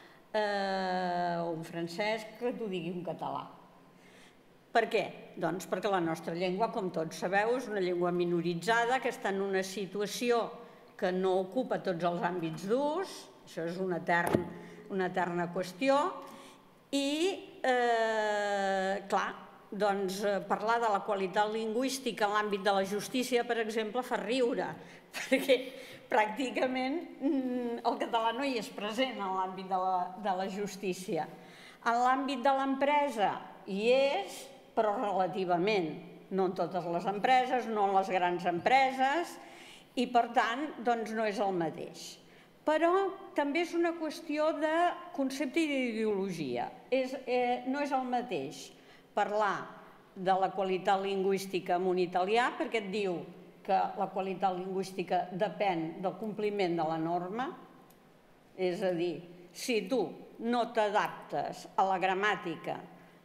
o un francès que t'ho digui un català. Per què? Doncs perquè la nostra llengua, com tots sabeu, és una llengua minoritzada que està en una situació que no ocupa tots els àmbits d'ús, això és una eterna qüestió, i, clar, doncs parlar de la qualitat lingüística en l'àmbit de la justícia, per exemple, fa riure, perquè pràcticament el català no hi és present en l'àmbit de la justícia. En l'àmbit de l'empresa hi és, però relativament, no en totes les empreses, no en les grans empreses, i per tant no és el mateix. Però també és una qüestió de concepte i d'ideologia. No és el mateix parlar de la qualitat lingüística en un italià, perquè et diu que la qualitat lingüística depèn del compliment de la norma, és a dir, si tu no t'adaptes a la gramàtica,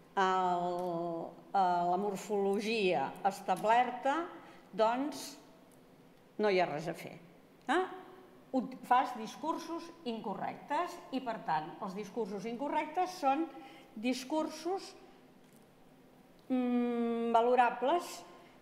a la morfologia establerta, doncs no hi ha res a fer. Fas discursos incorrectes i, per tant, els discursos incorrectes són discursos valorables,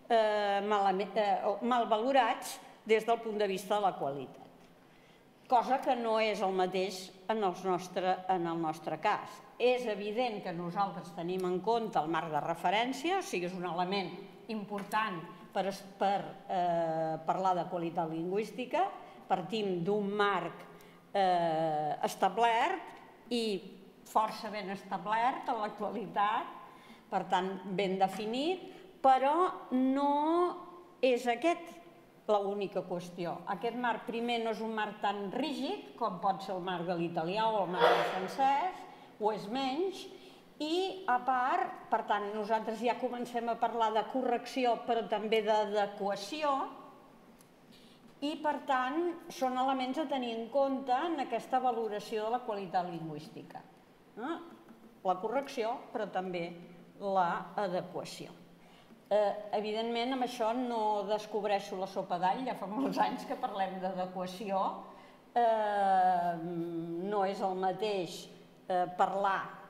mal valorats des del punt de vista de la qualitat. Cosa que no és el mateix en el nostre cas. És evident que nosaltres tenim en compte el marc de referència, o sigui, és un element important per parlar de qualitat lingüística. Partim d'un marc establert i força ben establert en l'actualitat, per tant, ben definit, però no és aquest l'única qüestió. Aquest marc, primer, no és un marc tan rígid com pot ser el marc de l'italià o el marc del francès, o és menys, i a part, per tant, nosaltres ja comencem a parlar de correcció, però també d'adequació, i per tant són elements a tenir en compte en aquesta valoració de la qualitat lingüística. La correcció, però també l'adequació. Evidentment, amb això no descobreixo la sopa d'all, ja fa molts anys que parlem d'adequació. No és el mateix parlar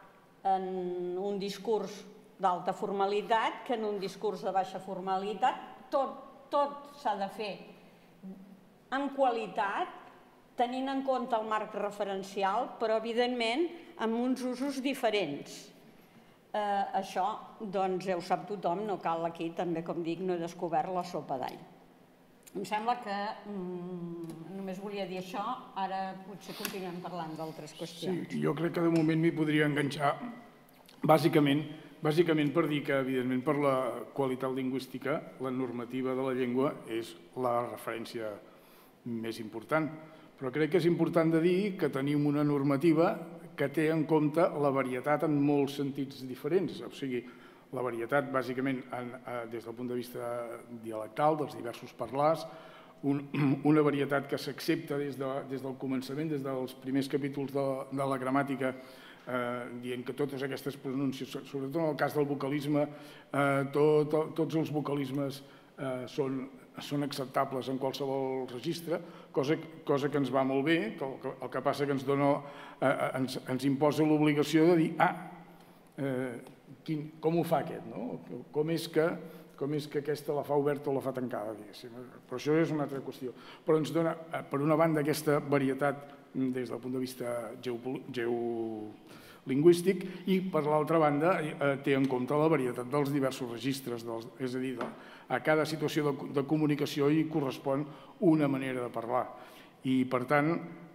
en un discurs d'alta formalitat que en un discurs de baixa formalitat. Tot s'ha de fer amb qualitat, tenint en compte el marc referencial, però evidentment amb uns usos diferents. Això, doncs, ja ho sap tothom, no cal aquí, també, com dic, no he descobert la sopa d'all. Em sembla que només volia dir això, ara potser continuem parlant d'altres qüestions. Sí, jo crec que de moment m'hi podria enganxar, bàsicament, bàsicament per dir que, evidentment, per la qualitat lingüística, la normativa de la llengua és la referència més important. Però crec que és important de dir que tenim una normativa que té en compte la varietat en molts sentits diferents. O sigui, la varietat, bàsicament, des del punt de vista dialectal, dels diversos parlars, una varietat que s'accepta des del començament, des dels primers capítols de la gramàtica, dient que totes aquestes pronúncies, sobretot en el cas del vocalisme, tots els vocalismes són acceptables en qualsevol registre, cosa que ens va molt bé, el que passa que ens dona, ens imposa l'obligació de dir, ah, com ho fa aquest, no? Com és que aquesta la fa oberta o la fa tancada, diguéssim. Però això és una altra qüestió. Però ens dona, per una banda, aquesta varietat des del punt de vista geolingüístic i, per l'altra banda, té en compte la varietat dels diversos registres, és a dir, a cada situació de comunicació hi correspon una manera de parlar. I, per tant,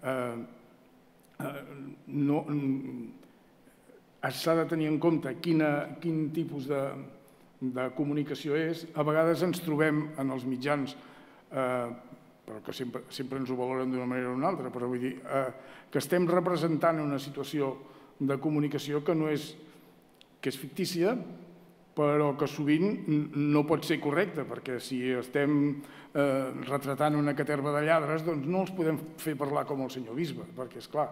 s'ha de tenir en compte quin tipus de comunicació és. A vegades ens trobem en els mitjans, però que sempre ens ho valoren d'una manera o una altra, però vull dir que estem representant una situació de comunicació que no és, que és fictícia, però que sovint no pot ser correcta, perquè si estem retratant una caterva de lladres, doncs no els podem fer parlar com el senyor bisbe, perquè, esclar,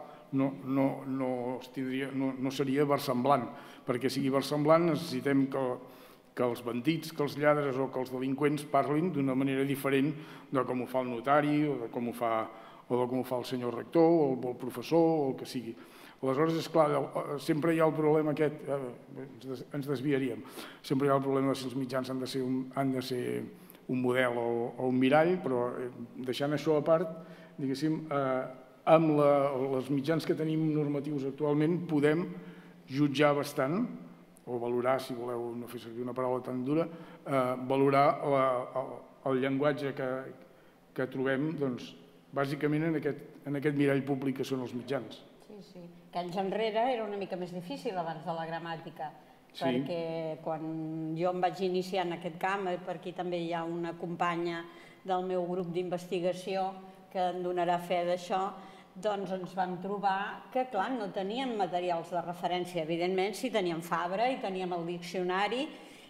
no seria versemblant. Perquè sigui versemblant necessitem que els bandits, que els lladres o que els delinqüents parlin d'una manera diferent de com ho fa el notari o de com ho fa el senyor rector o el professor o el que sigui. Aleshores, esclar, sempre hi ha el problema aquest, ens desviaríem, sempre hi ha el problema de si els mitjans han de ser un model o un mirall, però deixant això a part, diguéssim, amb els mitjans que tenim normatius actualment podem jutjar bastant, o valorar, si voleu no fer servir una paraula tan dura, valorar el llenguatge que trobem, doncs, bàsicament en aquest mirall públic que són els mitjans. Sí, sí. Que anys enrere era una mica més difícil abans de la gramàtica, perquè quan jo em vaig iniciar en aquest camp, per aquí també hi ha una companya del meu grup d'investigació que en donarà fe d'això, doncs ens vam trobar que, clar, no teníem materials de referència. Evidentment, sí teníem Fabra i teníem el diccionari,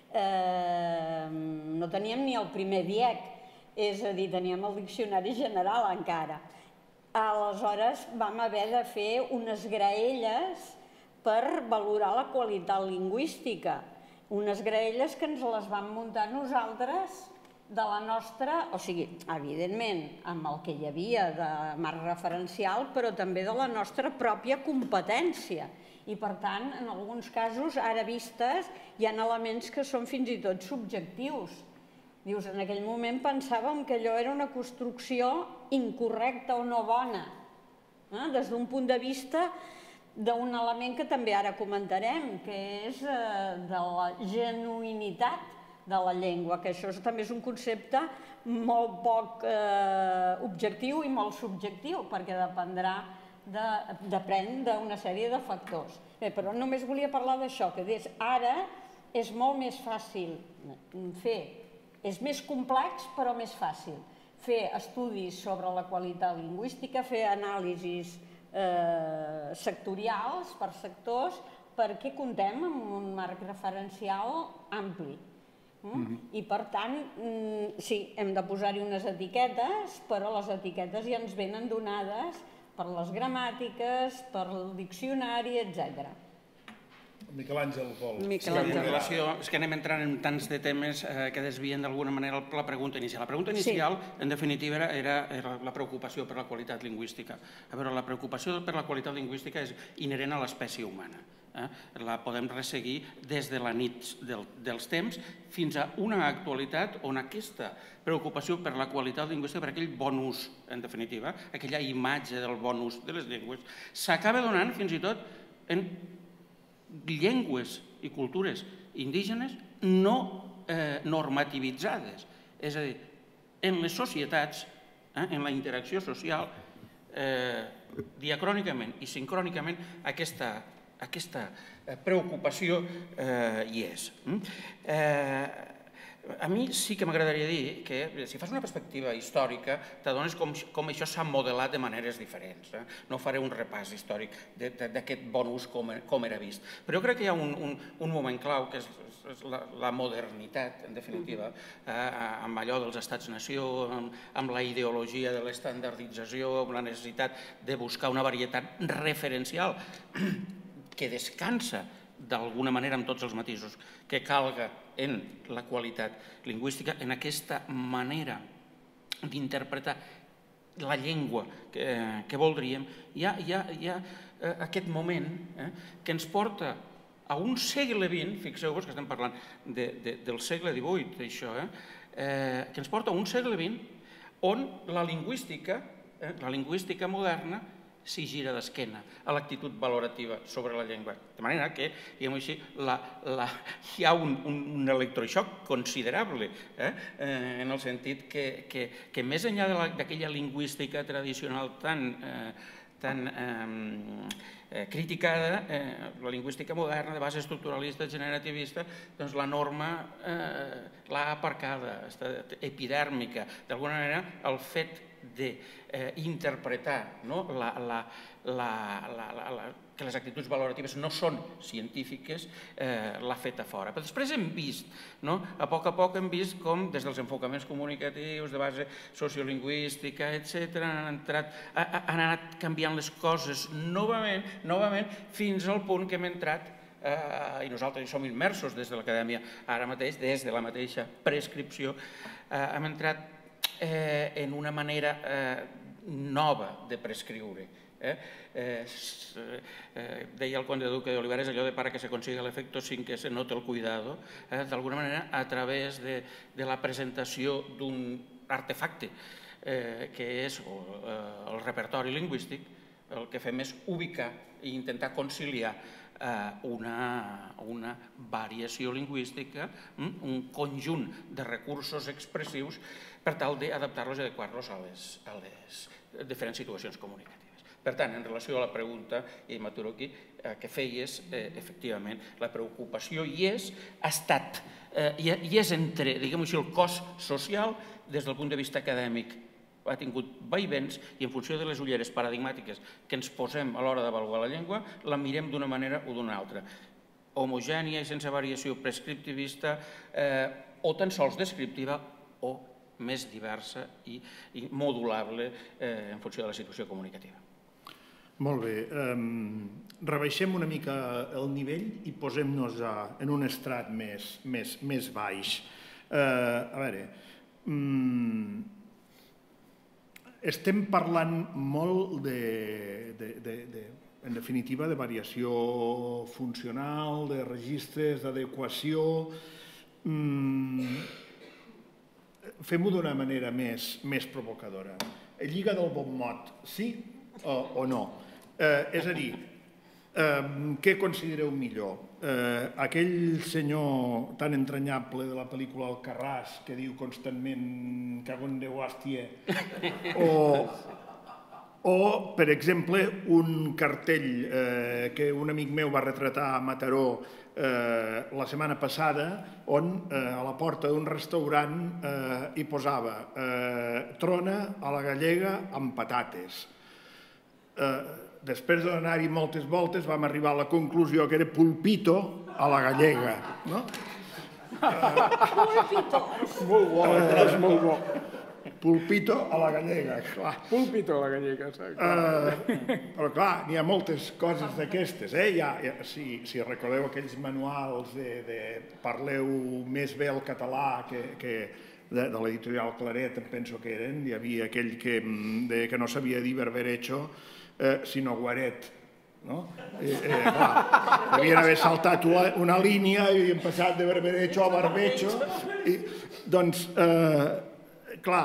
no teníem ni el primer D I E C, és a dir, teníem el diccionari general encara. Aleshores vam haver de fer unes graelles per valorar la qualitat lingüística, unes graelles que ens les vam muntar nosaltres de la nostra, o sigui, evidentment, amb el que hi havia de marc referencial, però també de la nostra pròpia competència. I, per tant, en alguns casos, ara vistes, hi ha elements que són fins i tot subjectius. Dius, en aquell moment pensàvem que allò era una construcció incorrecta o no bona, des d'un punt de vista d'un element que també ara comentarem, que és de la genuïnitat de la llengua, que això també és un concepte molt poc objectiu i molt subjectiu, perquè dependrà, depèn d'una sèrie de factors. Bé, però només volia parlar d'això, que ara és molt més fàcil fer, és més complex però més fàcil, fer estudis sobre la qualitat lingüística, fer anàlisis sectorials per sectors, perquè comptem amb un marc referencial ampli. I, per tant, sí, hem de posar-hi unes etiquetes, però les etiquetes ja ens venen donades per les gramàtiques, per el diccionari, etcètera. Miquel Àngel Pol. És que anem entrant en tants de temes que desvien d'alguna manera la pregunta inicial. La pregunta inicial, en definitiva, era la preocupació per la qualitat lingüística. A veure, la preocupació per la qualitat lingüística és inherent a l'espècie humana. la podem resseguir des de la nit dels temps fins a una actualitat on aquesta preocupació per la qualitat lingüística, per aquell bon ús, en definitiva, aquella imatge del bon ús de les llengües, s'acaba donant fins i tot en llengües i cultures indígenes no normativitzades. És a dir, en les societats, en la interacció social, diacrònicament i sincrònicament aquesta aquesta preocupació hi és. A mi sí que m'agradaria dir que si fas una perspectiva històrica t'adones com això s'ha modelat de maneres diferents. No faré un repàs històric d'aquest bon ús com era vist. Però jo crec que hi ha un moment clau que és la modernitat, en definitiva, amb allò dels estats-nació, amb la ideologia de l'estandardització, amb la necessitat de buscar una varietat referencial que descansa d'alguna manera amb tots els matisos que calga en la qualitat lingüística, en aquesta manera d'interpretar la llengua que voldríem. Hi ha aquest moment que ens porta a un segle vint, fixeu-vos que estem parlant del segle divuit, això, que ens porta a un segle vint on la lingüística, la lingüística moderna, s'hi gira d'esquena a l'actitud valorativa sobre la llengua. De manera que, diguem-ho així, hi ha un electroxoc considerable, en el sentit que més enllà d'aquella lingüística tradicional tan criticada, la lingüística moderna de base estructuralista, generativista, doncs la norma l'ha aparcada, epidèrmica. D'alguna manera, el fet d'interpretar que les actituds valoratives no són científiques l'ha feta fora. Però després hem vist, a poc a poc hem vist com des dels enfocaments comunicatius, de base sociolingüística, etcètera, han anat canviant les coses novament, novament, fins al punt que hem entrat, i nosaltres hi som immersos des de l'acadèmia ara mateix, des de la mateixa prescripció, hem entrat en una manera nova de prescriure. Deia el conde Duque de Olivares allò de para que se consiga el efecto sin que se note el cuidado, d'alguna manera a través de la presentació d'un artefacte que és el repertori lingüístic. El que fem és ubicar i intentar conciliar una variació lingüística, un conjunt de recursos expressius per tal d'adaptar-los i adequar-los a les diferents situacions comunicatives. Per tant, en relació a la pregunta, i m'aturo aquí, que feies, efectivament, la preocupació hi és, ha estat, hi és entre, diguem-ho així, el cos social des del punt de vista acadèmic, ha tingut vaivens i en funció de les ulleres paradigmàtiques que ens posem a l'hora d'avaluar la llengua, la mirem d'una manera o d'una altra. Homogènia i sense variació prescriptivista o tan sols descriptiva o més diversa i modulable en funció de la situació comunicativa. Molt bé. Rebaixem una mica el nivell i posem-nos en un estrat més baix. A veure, estem parlant molt, en definitiva, de variació funcional, de registres, d'adequació. Fem-ho d'una manera més provocadora. Lliga del bon mot, sí o no? És a dir, què considereu millor? Aquell senyor tan entranyable de la pel·lícula Alcarràs que diu constantment «cagón de hòstia» o, per exemple, un cartell que un amic meu va retratar a Mataró la setmana passada on a la porta d'un restaurant hi posava «trona a la gallega amb patates». Després d'anar-hi moltes voltes vam arribar a la conclusió que era pulpito a la gallega. Pulpito. Molt bo, és molt bo. Pulpito a la gallega, clar. Pulpito a la gallega, però clar, n'hi ha moltes coses d'aquestes. Si recordeu aquells manuals de parleu més bé el català que de l'editorial Claret, em penso que eren, hi havia aquell que no sabia dir berberecho, sinó guaret, Devien haver saltat una línia i havien passat de berberecho a barbecho. Doncs, clar,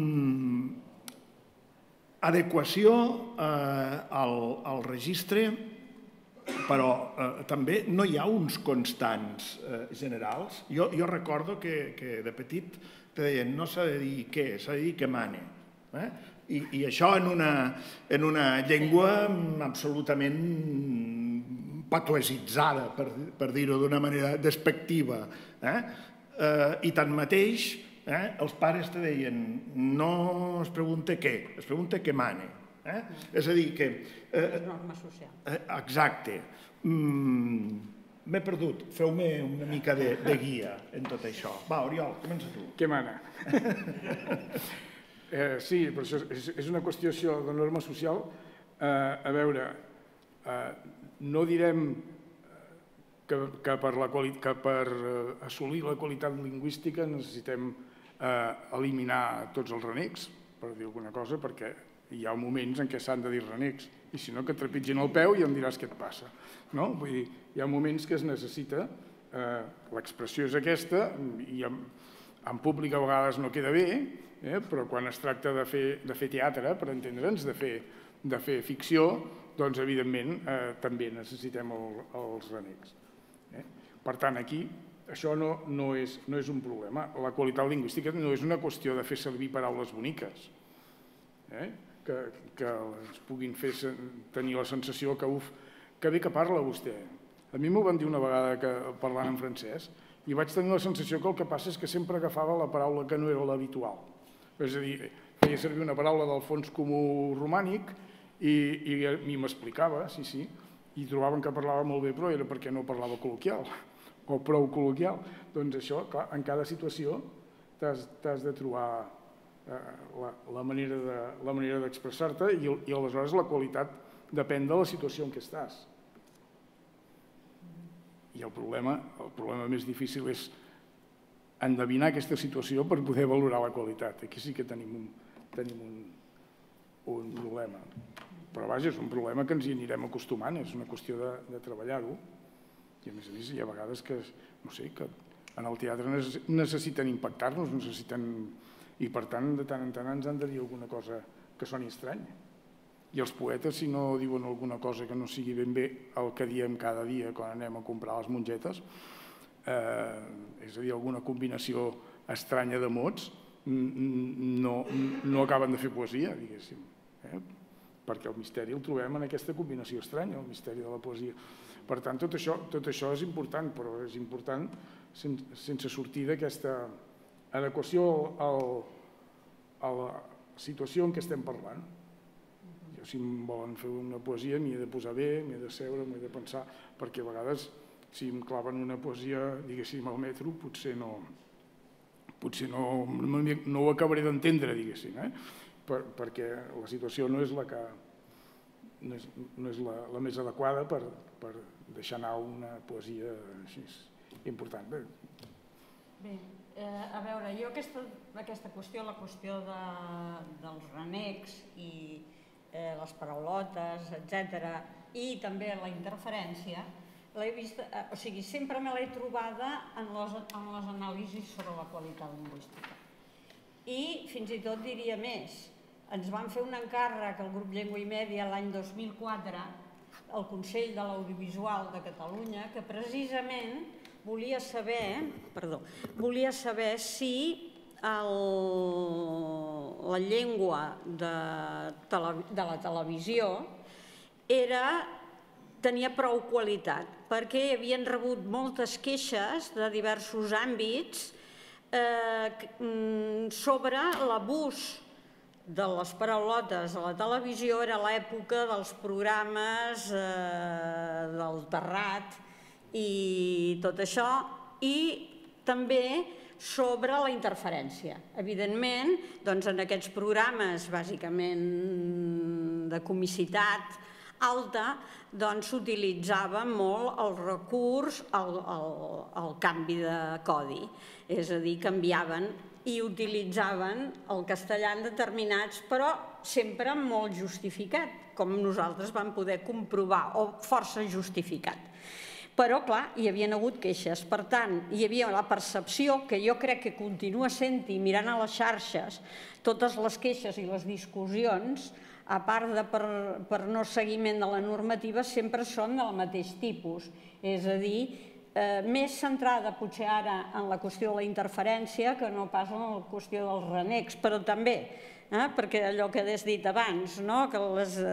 adequació al registre, però també no hi ha uns constants generals. Jo recordo que de petit te deien no s'ha de dir què, s'ha de dir què mane. I això en una llengua absolutament patoesitzada, per dir-ho d'una manera despectiva. I tanmateix, els pares te deien no es pregunta què, es pregunta què mane. És a dir, que... És norma social. Exacte. M'he perdut. Feu-me una mica de guia en tot això. Va, Oriol, comença tu. Què mana? Sí, però això és una qüestió de norma social. A veure, no direm que per assolir la qualitat lingüística necessitem eliminar tots els renecs, per dir alguna cosa, perquè hi ha moments en què s'han de dir renecs, i si no que et trepitgin el peu i em diràs què et passa. Vull dir, hi ha moments que es necessita, l'expressió és aquesta, i en públic a vegades no queda bé, però quan es tracta de fer teatre, per entendre'ns, de fer ficció, doncs evidentment també necessitem els renecs. Per tant, aquí això no és un problema. La qualitat lingüística no és una qüestió de fer servir paraules boniques, que ens puguin fer tenir la sensació que, uf, que bé que parla vostè. A mi m'ho van dir una vegada parlant en francès i vaig tenir la sensació que el que passa és que sempre agafava la paraula que no era l'habitual. És a dir, feia servir una paraula del fons comú romànic i m'explicava, sí, sí, i trobaven que parlava molt bé, però era perquè no parlava col·loquial o prou col·loquial. Doncs això, clar, en cada situació t'has de trobar la manera d'expressar-te i aleshores la qualitat depèn de la situació en què estàs. I el problema més difícil és endevinar aquesta situació per poder valorar la qualitat. Aquí sí que tenim un problema. Però vaja, és un problema que ens hi anirem acostumant, és una qüestió de treballar-ho. I a més a més hi ha vegades que, no sé, que en el teatre necessiten impactar-nos, necessiten... I per tant, de tant en tant ens han de dir alguna cosa que soni estrany. I els poetes, si no diuen alguna cosa que no sigui ben bé el que diem cada dia quan anem a comprar les mongetes, és a dir, alguna combinació estranya de mots, no acaben de fer poesia, diguéssim. Perquè el misteri el trobem en aquesta combinació estranya, el misteri de la poesia. Per tant, tot això és important, però és important sense sortir d'aquesta adequació a la situació en què estem parlant. Jo, si em volen fer una poesia, m'hi he de posar bé, m'hi he de seure, m'hi he de pensar, perquè a vegades, si em claven una poesia, diguéssim, al metro, potser no ho acabaré d'entendre, diguéssim, perquè la situació no és la que no és la més adequada per deixar anar una poesia així important. Bé, a veure, jo aquesta qüestió, la qüestió dels renecs i les paraulotes, etcètera, i també la interferència, l'he vist, o sigui, sempre me l'he trobada en les anàlisis sobre la qualitat lingüística. I fins i tot diria més, ens van fer un encàrrec al grup Llengua i Mèdia l'any dos mil quatre, al Consell de l'Audiovisual de Catalunya, que precisament volia saber, perdó, volia saber si la llengua de la televisió tenia prou qualitat, perquè havien rebut moltes queixes de diversos àmbits sobre l'abús de les paraulotes a la televisió. Era l'època dels programes del Terrat i tot això, i també sobre la interferència. Evidentment, en aquests programes, bàsicament de comicitat, alta, doncs s'utilitzava molt el recurs al canvi de codi. És a dir, canviaven i utilitzaven el castellà en determinats, però sempre molt justificat, com nosaltres vam poder comprovar, o força justificat. Però, clar, hi havia hagut queixes. Per tant, hi havia la percepció, que jo crec que continua sent-hi, mirant a les xarxes, totes les queixes i les discussions, a part de per no seguiment de la normativa, sempre són del mateix tipus. És a dir, més centrada potser ara en la qüestió de la interferència que no pas en la qüestió dels renecs, però també, perquè allò que has dit abans, que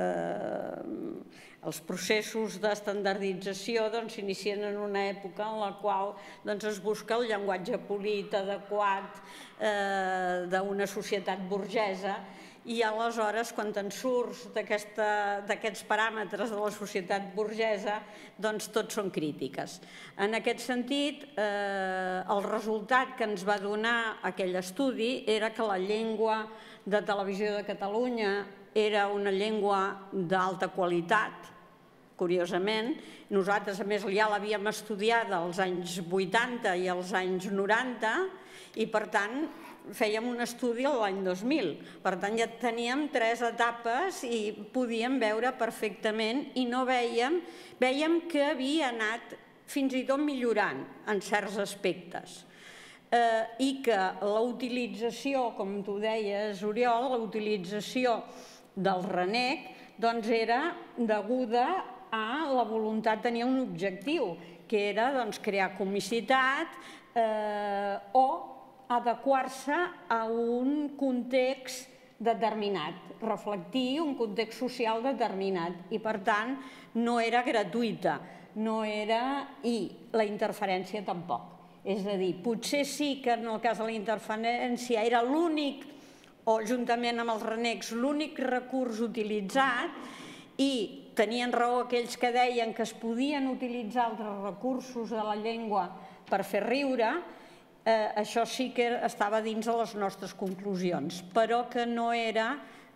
els processos d'estandardització s'inicien en una època en la qual es busca el llenguatge polit adequat d'una societat burgesa, i aleshores, quan te'n surts d'aquests paràmetres de la societat burgesa, doncs tots són crítiques. En aquest sentit, el resultat que ens va donar aquell estudi era que la llengua de Televisió de Catalunya era una llengua d'alta qualitat, curiosament. Nosaltres, a més, ja l'havíem estudiada als anys vuitanta i als anys noranta, i per tant fèiem un estudi l'any dos mil. Per tant, ja teníem tres etapes i podíem veure perfectament i no vèiem, vèiem que havia anat fins i tot millorant en certs aspectes. I que la utilització, com tu deies, Oriol, la utilització del renec doncs era deguda a la voluntat de tenir un objectiu, que era crear comicitat o adequar-se a un context determinat, reflectir un context social determinat, i per tant no era gratuïta, no era, i la interferència tampoc. És a dir, potser sí que en el cas de la interferència era l'únic, o juntament amb els renecs, l'únic recurs utilitzat, i tenien raó aquells que deien que es podien utilitzar altres recursos de la llengua per fer riure. Això sí que estava dins de les nostres conclusions, però que no era,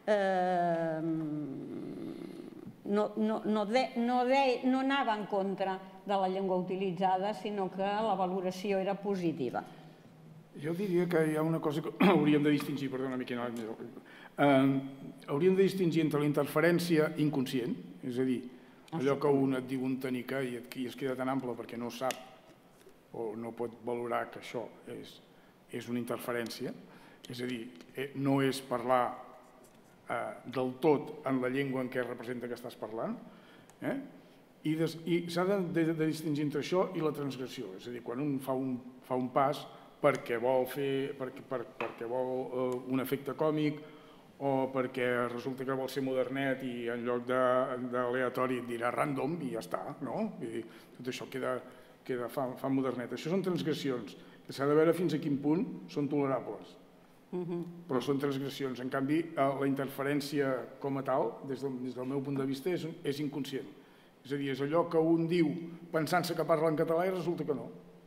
no anava en contra de la llengua utilitzada, sinó que la valoració era positiva. Jo diria que hi ha una cosa que hauríem de distingir, perdona, Miquel, hauríem de distingir entre la interferència inconscient, és a dir, allò que un et diu un tanica i es queda tan ample perquè no sap o no pot valorar que això és una interferència, és a dir, no és parlar del tot en la llengua en què representa que estàs parlant, i s'ha de distingir entre això i la transgressió, és a dir, quan un fa un pas perquè vol fer, perquè vol un efecte còmic o perquè resulta que vol ser modernet i en lloc d'aleatori dirà random i ja està, no? Tot això queda fa modernet. Això són transgressions, que s'ha de veure fins a quin punt són tolerables. Però són transgressions. En canvi, la interferència com a tal, des del meu punt de vista, és inconscient. És a dir, és allò que un diu pensant-se que parla en català i resulta que no.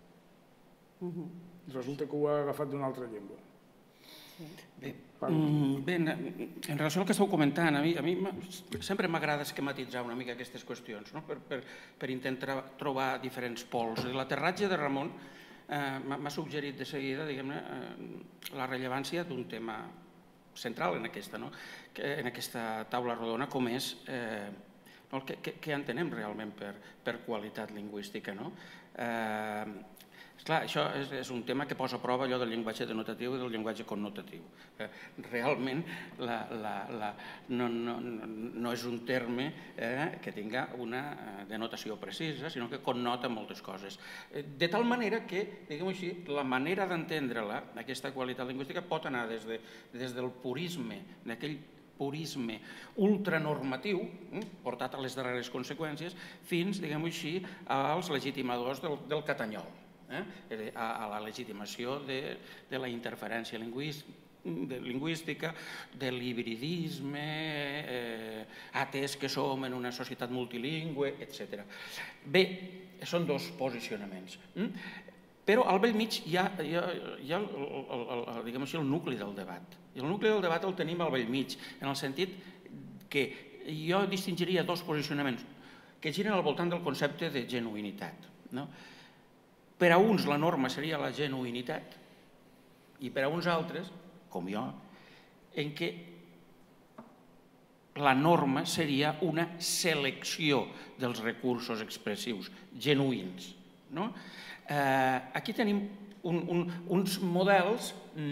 Resulta que ho ha agafat d'una altra llengua. Bé, en relació al que esteu comentant, a mi sempre m'agrada esquematitzar una mica aquestes qüestions per intentar trobar diferents pols. L'aterratge de Ramon m'ha suggerit de seguida la rellevància d'un tema central en aquesta taula rodona, com és què entenem realment per qualitat lingüística. Esclar, això és un tema que posa a prova allò del llenguatge denotatiu i del llenguatge connotatiu. Realment no és un terme que tinga una denotació precisa, sinó que connota moltes coses. De tal manera que, diguem-ho així, la manera d'entendre-la, aquesta qualitat lingüística, pot anar des del purisme, d'aquell purisme ultranormatiu, portat a les darreres conseqüències, fins, diguem-ho així, als legitimadors del catanyol, a la legitimació de la interferència lingüística, de l'hibridisme, atès que som en una societat multilingüe, etcètera. Bé, són dos posicionaments. Però al bell mig hi ha el nucli del debat. I el nucli del debat el tenim al bell mig, en el sentit que jo distingiria dos posicionaments que giren al voltant del concepte de genuïnitat. Per a uns la norma seria la genuïnitat i per a uns altres, com jo, en què la norma seria una selecció dels recursos expressius genuïns. Aquí tenim uns models,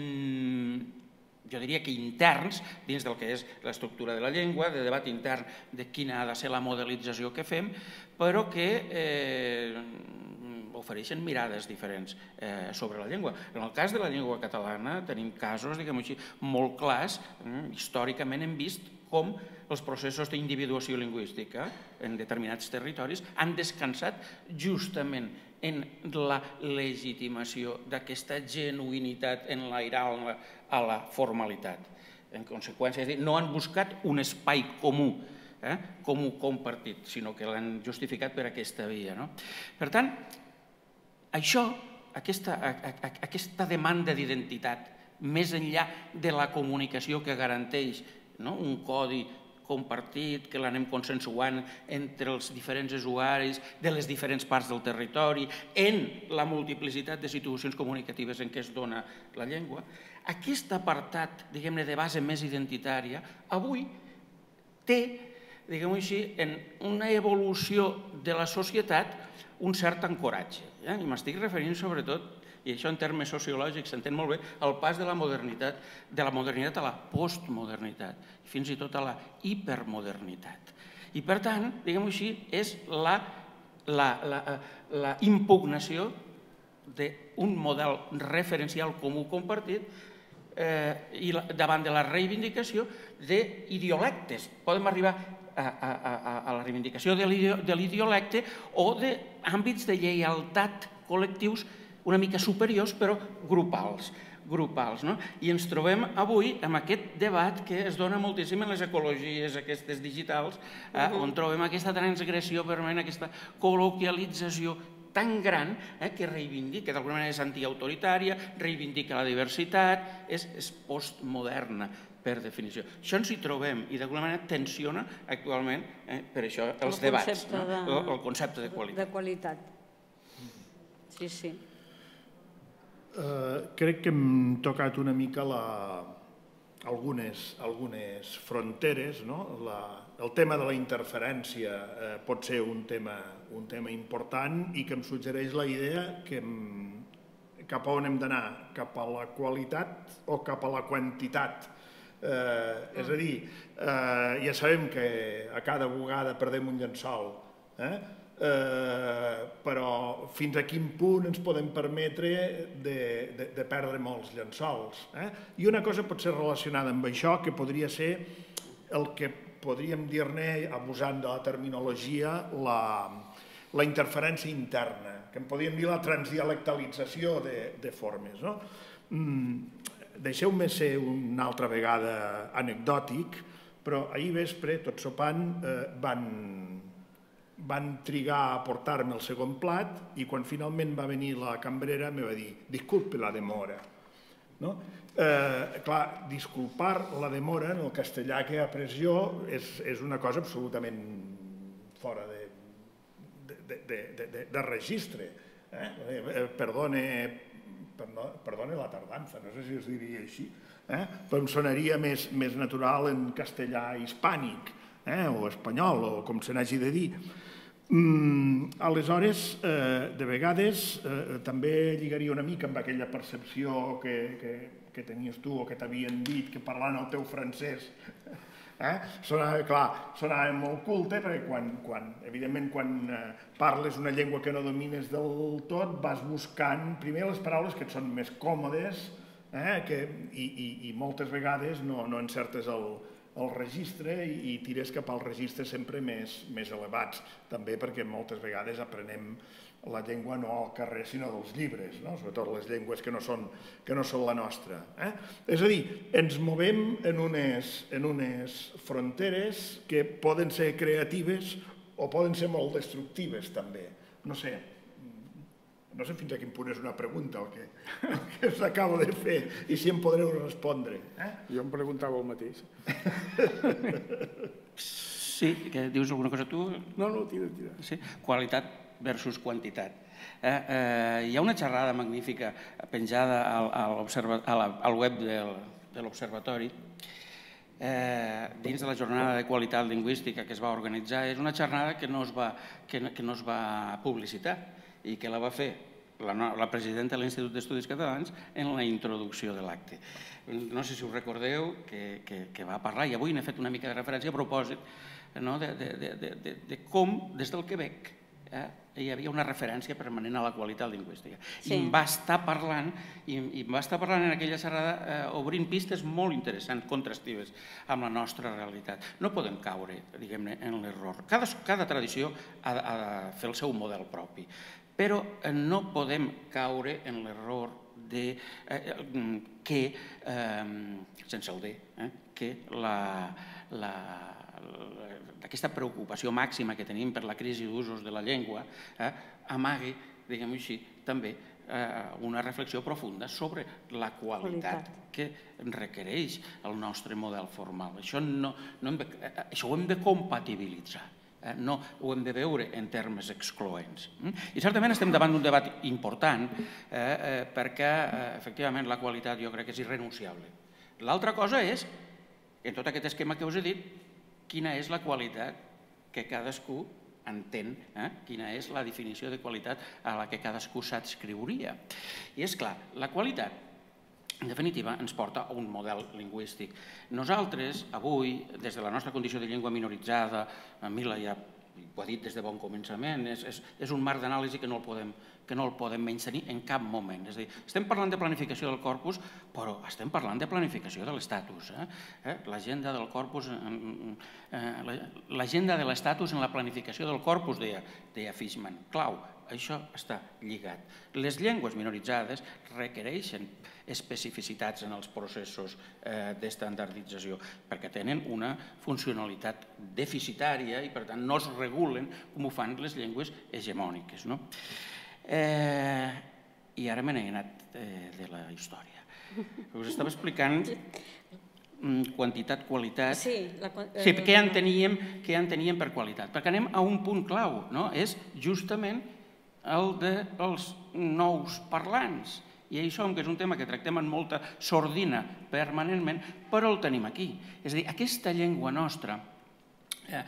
jo diria que interns, dins del que és l'estructura de la llengua, de debat intern de quina ha de ser la modelització que fem, però que ofereixen mirades diferents sobre la llengua. En el cas de la llengua catalana tenim casos, diguem-ho així, molt clars. Històricament hem vist com els processos d'individuació lingüística en determinats territoris han descansat justament en la legitimació d'aquesta genuïnitat enlairada a la formalitat. En conseqüència, no han buscat un espai comú, comú compartit, sinó que l'han justificat per aquesta via. Per tant, això, aquesta demanda d'identitat, més enllà de la comunicació que garanteix un codi compartit, que l'anem consensuant entre els diferents usuaris de les diferents parts del territori, en la multiplicitat de situacions comunicatives en què es dona la llengua, aquest apartat, diguem-ne, de base més identitària, avui té, diguem-ho així, en una evolució de la societat un cert ancoratge. I m'estic referint sobretot, i això en termes sociològics s'entén molt bé, al pas de la modernitat, de la modernitat a la postmodernitat, fins i tot a la hipermodernitat. I per tant, diguem-ho així, és la impugnació d'un model referencial comú compartit davant de la reivindicació d'idiòlectes. Podem arribar a la reivindicació de l'idiolecte o d'àmbits de lleialtat col·lectius una mica superiors, però grupals. I ens trobem avui amb aquest debat que es dona moltíssim en les ecologies aquestes digitals, on trobem aquesta transgressió permanent, aquesta col·loquialització tan gran que reivindica, d'alguna manera és antiautoritària, reivindica la diversitat, és postmoderna, per definició. Això ens hi trobem i d'alguna manera tensiona actualment, per això, els debats, el concepte de qualitat. De qualitat. Sí, sí. Crec que hem tocat una mica algunes fronteres. El tema de la interferència pot ser un tema important i que em suggereix la idea que cap a on hem d'anar, cap a la qualitat o cap a la quantitat. És a dir, ja sabem que a cada bugada perdem un llençol, però fins a quin punt ens podem permetre de perdre molts llençols. I una cosa pot ser relacionada amb això, que podria ser el que podríem dir-ne, abusant de la terminologia, la interferència interna, que en podríem dir la transdialectalització de formes. Deixeu-me ser una altra vegada anecdòtic, però ahir vespre, tot sopant, van van trigar a portar-me el segon plat i quan finalment va venir la cambrera em va dir «disculpe la demora». Clar, disculpar la demora en el castellà que he après jo és una cosa absolutament fora de registre. Perdone la tardança, no sé si es diria així, però em sonaria més natural en castellà hispànic o espanyol, o com se n'hagi de dir. Aleshores, de vegades, també lligaria una mica amb aquella percepció que tenies tu o que t'havien dit que parlant el teu francès sonava molt culte, perquè evidentment quan parles una llengua que no domines del tot vas buscant primer les paraules que et són més còmodes i moltes vegades no encertes el el registre i tires cap als registres sempre més elevats, també perquè moltes vegades aprenem la llengua no al carrer sinó dels llibres, sobretot les llengües que no són la nostra. És a dir, ens movem en unes fronteres que poden ser creatives o poden ser molt destructives també. No sé, no sé fins a quin punt és una pregunta el que us acabo de fer i si em podreu respondre. Jo em preguntava el mateix. Sí, que dius alguna cosa tu? No, no, tira, tira. Sí, qualitat versus quantitat. Eh, eh, hi ha una xerrada magnífica penjada al, al, al web del, de l'Observatori eh, dins de la jornada de qualitat lingüística que es va organitzar. És una jornada que no es va, que no, que no es va publicitar i que la va fer la, la presidenta de l'Institut d'Estudis Catalans en la introducció de l'acte. No sé si us recordeu que, que, que va parlar, i avui n'he fet una mica de referència a propòsit, no? de, de, de, de, de com des del Quebec eh, hi havia una referència permanent a la qualitat lingüística. Sí. I em va estar parlant, i, i em va estar parlant en aquella xerrada eh, obrint pistes molt interessants, contrastives amb la nostra realitat. No podem caure, diguem-ne, en l'error. Cada, cada tradició ha, ha de fer el seu model propi, però no podem caure en l'error de eh, que, eh, sense el de, eh, que la, la, aquesta preocupació màxima que tenim per la crisi d'usos de la llengua eh, amagui, diguem-ho així, també eh, una reflexió profunda sobre la qualitat que requereix el nostre model formal. Això, no, no hem de, això ho hem de compatibilitzar. No ho hem de veure en termes excloents. I certament estem davant d'un debat important perquè, efectivament, la qualitat jo crec que és irrenunciable. L'altra cosa és, en tot aquest esquema que us he dit, quina és la qualitat que cadascú entén, quina és la definició de qualitat a la que cadascú s'adscriuria. I és clar, la qualitat en definitiva, ens porta a un model lingüístic. Nosaltres, avui, des de la nostra condició de llengua minoritzada, Mila ja ho ha dit des de bon començament, és, és, és un marc d'anàlisi que no el podem que no el podem menystenir en cap moment. És a dir, estem parlant de planificació del corpus, però estem parlant de planificació de l'estatus. Eh? L'agenda del corpus, eh, l'agenda de l'estatus en la planificació del corpus, deia, deia Fishman. Clau, això està lligat. Les llengües minoritzades requereixen especificitats en els processos eh, d'estandardització perquè tenen una funcionalitat deficitària i per tant no es regulen com ho fan les llengües hegemòniques. No? Eh, I ara me n'he anat eh, de la història. Us estava explicant quantitat, qualitat... Sí, la, eh, sí què enteníem, què enteníem per qualitat? Perquè anem a un punt clau, no? És justament el dels nous parlants. I ahí som, que és un tema que tractem en molta sordina permanentment, però el tenim aquí. És a dir, aquesta llengua nostra eh,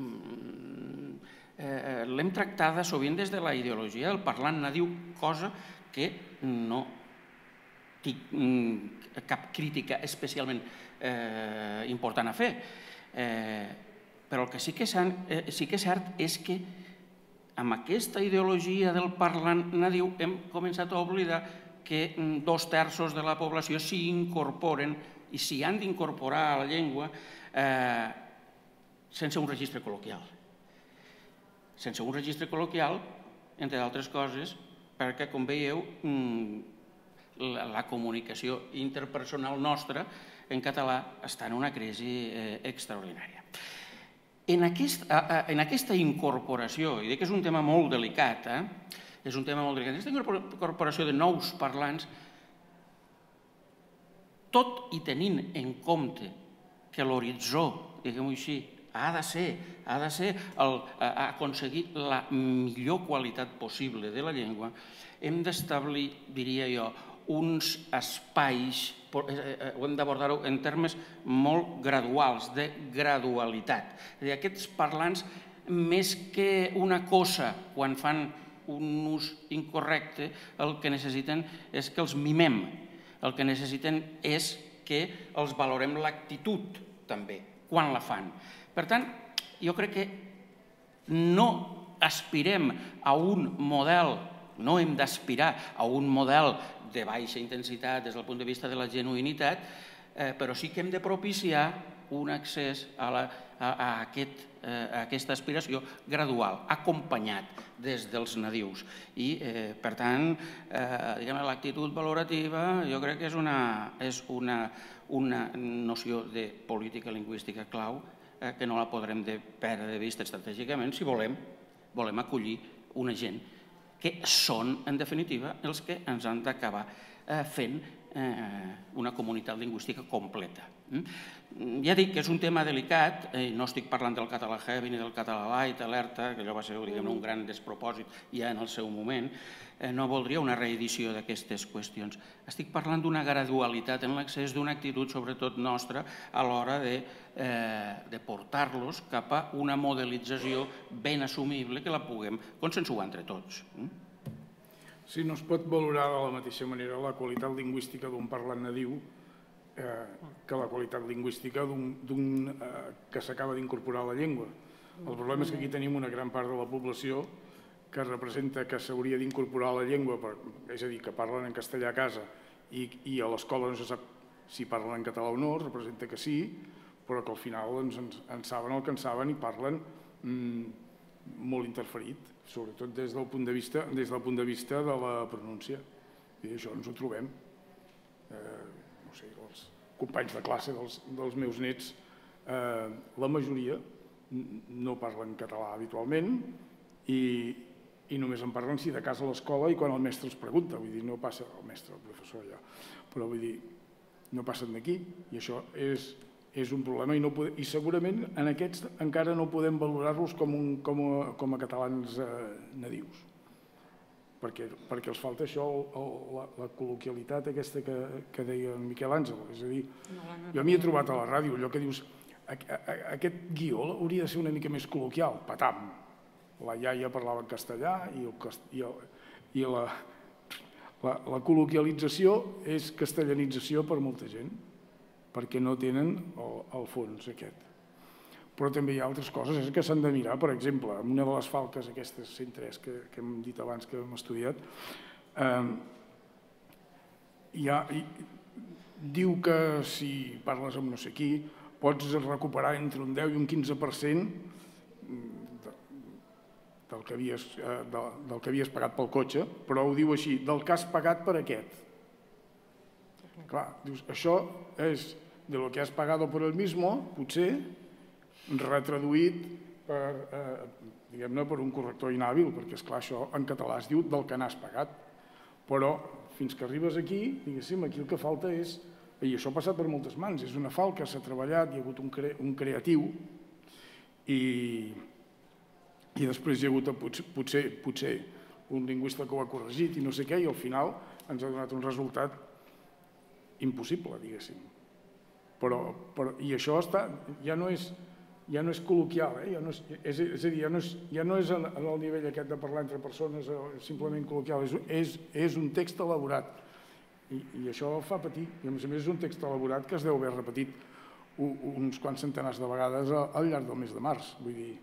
eh, l'hem tractada sovint des de la ideologia del parlant nadiu, cosa que no tinc cap crítica especialment eh, important a fer. Eh, però el que sí que, eh, sí que és cert és que amb aquesta ideologia del parlant nadiu hem començat a oblidar que dos terços de la població s'hi incorporen i s'hi han d'incorporar a la llengua eh, sense un registre col·loquial. Sense un registre col·loquial, entre d'altres coses, perquè, com veieu, la, la comunicació interpersonal nostra en català està en una crisi eh, extraordinària. En, aquest, en aquesta incorporació, i que és un tema molt delicat, eh? és un tema molt delicat, aquesta incorporació de nous parlants, tot i tenint en compte que l'horitzó, diguem-ho així, ha de ser, ha de ser el, aconseguir la millor qualitat possible de la llengua, hem d'establir, diria jo, uns espais, ho hem d'abordar-ho en termes molt graduals, de gradualitat. És a dir, aquests parlants, més que una cosa, quan fan un ús incorrecte, el que necessiten és que els mimem. El que necessiten és que els valorem l'actitud, també, quan la fan. Per tant, jo crec que no aspirem a un model, no hem d'aspirar a un model de baixa intensitat des del punt de vista de la genuïnitat, però sí que hem de propiciar un accés a, la, a, a, aquest, a aquesta aspiració gradual, acompanyat des dels nadius. I, eh, per tant, eh, l'actitud valorativa jo crec que és una, és una, una noció de política lingüística clau eh, que no la podrem de perdre de vista estratègicament si volem, volem acollir una gent que són, en definitiva, els que ens han d'acabar fent una comunitat lingüística completa. Ja dic que és un tema delicat, no estic parlant del català heavy ni del català light, alerta, que allò va ser un gran despropòsit ja en el seu moment, no voldria una reedició d'aquestes qüestions. Estic parlant d'una gradualitat en l'accés, d'una actitud sobretot nostra a l'hora de portar-los cap a una modelització ben assumible que la puguem consensuar entre tots. Sí, no es pot valorar de la mateixa manera la qualitat lingüística d'un parlant nadiu que la qualitat lingüística d'un que s'acaba d'incorporar a la llengua. El problema és que aquí tenim una gran part de la població que representa que s'hauria d'incorporar a la llengua, és a dir, que parlen en castellà a casa i a l'escola no se sap si parlen en català o no, representa que sí, però que al final en saben el que en saben i parlen molt interferit, sobretot des del punt de vista des del punt de vista de la pronúncia. I això ens ho trobem. No sé, els companys de classe dels meus nets, la majoria no parlen català habitualment i només en parlen si de casa a l'escola i quan el mestre els pregunta. Vull dir, no passa el mestre, el professor allò, però vull dir, no passen d'aquí i això és és un problema i segurament en aquests encara no podem valorar-los com a catalans nadius, perquè els falta això, la col·loquialitat aquesta que deia en Miquel Àngel. És a dir, jo m'hi he trobat a la ràdio, allò que dius, aquest guió hauria de ser una mica més col·loquial, patam. La iaia parlava en castellà i la col·loquialització és castellanització per molta gent, perquè no tenen el fons aquest. Però també hi ha altres coses que s'han de mirar. Per exemple, una de les falques aquestes cent tres que hem dit abans que hem estudiat, diu que si parles amb no sé qui pots recuperar entre un deu i un quinze per cent del que havies pagat pel cotxe, però ho diu així, del que has pagat per aquest. Clar, dius, això és de lo que has pagado por el mismo, potser retraduït per un corrector inhàbil, perquè esclar, això en català es diu del que n'has pagat. Però fins que arribes aquí, diguéssim, aquí el que falta és, i això ha passat per moltes mans, és una falca, s'ha treballat, hi ha hagut un creatiu i després hi ha hagut potser un lingüista que ho ha corregit i no sé què, i al final ens ha donat un resultat impossible, diguéssim. I això ja no és col·loquial, és a dir, ja no és al nivell aquest de parlar entre persones simplement col·loquial, és un text elaborat i això fa patir, i a més a més és un text elaborat que es deu haver repetit uns quants centenars de vegades al llarg del mes de març, vull dir.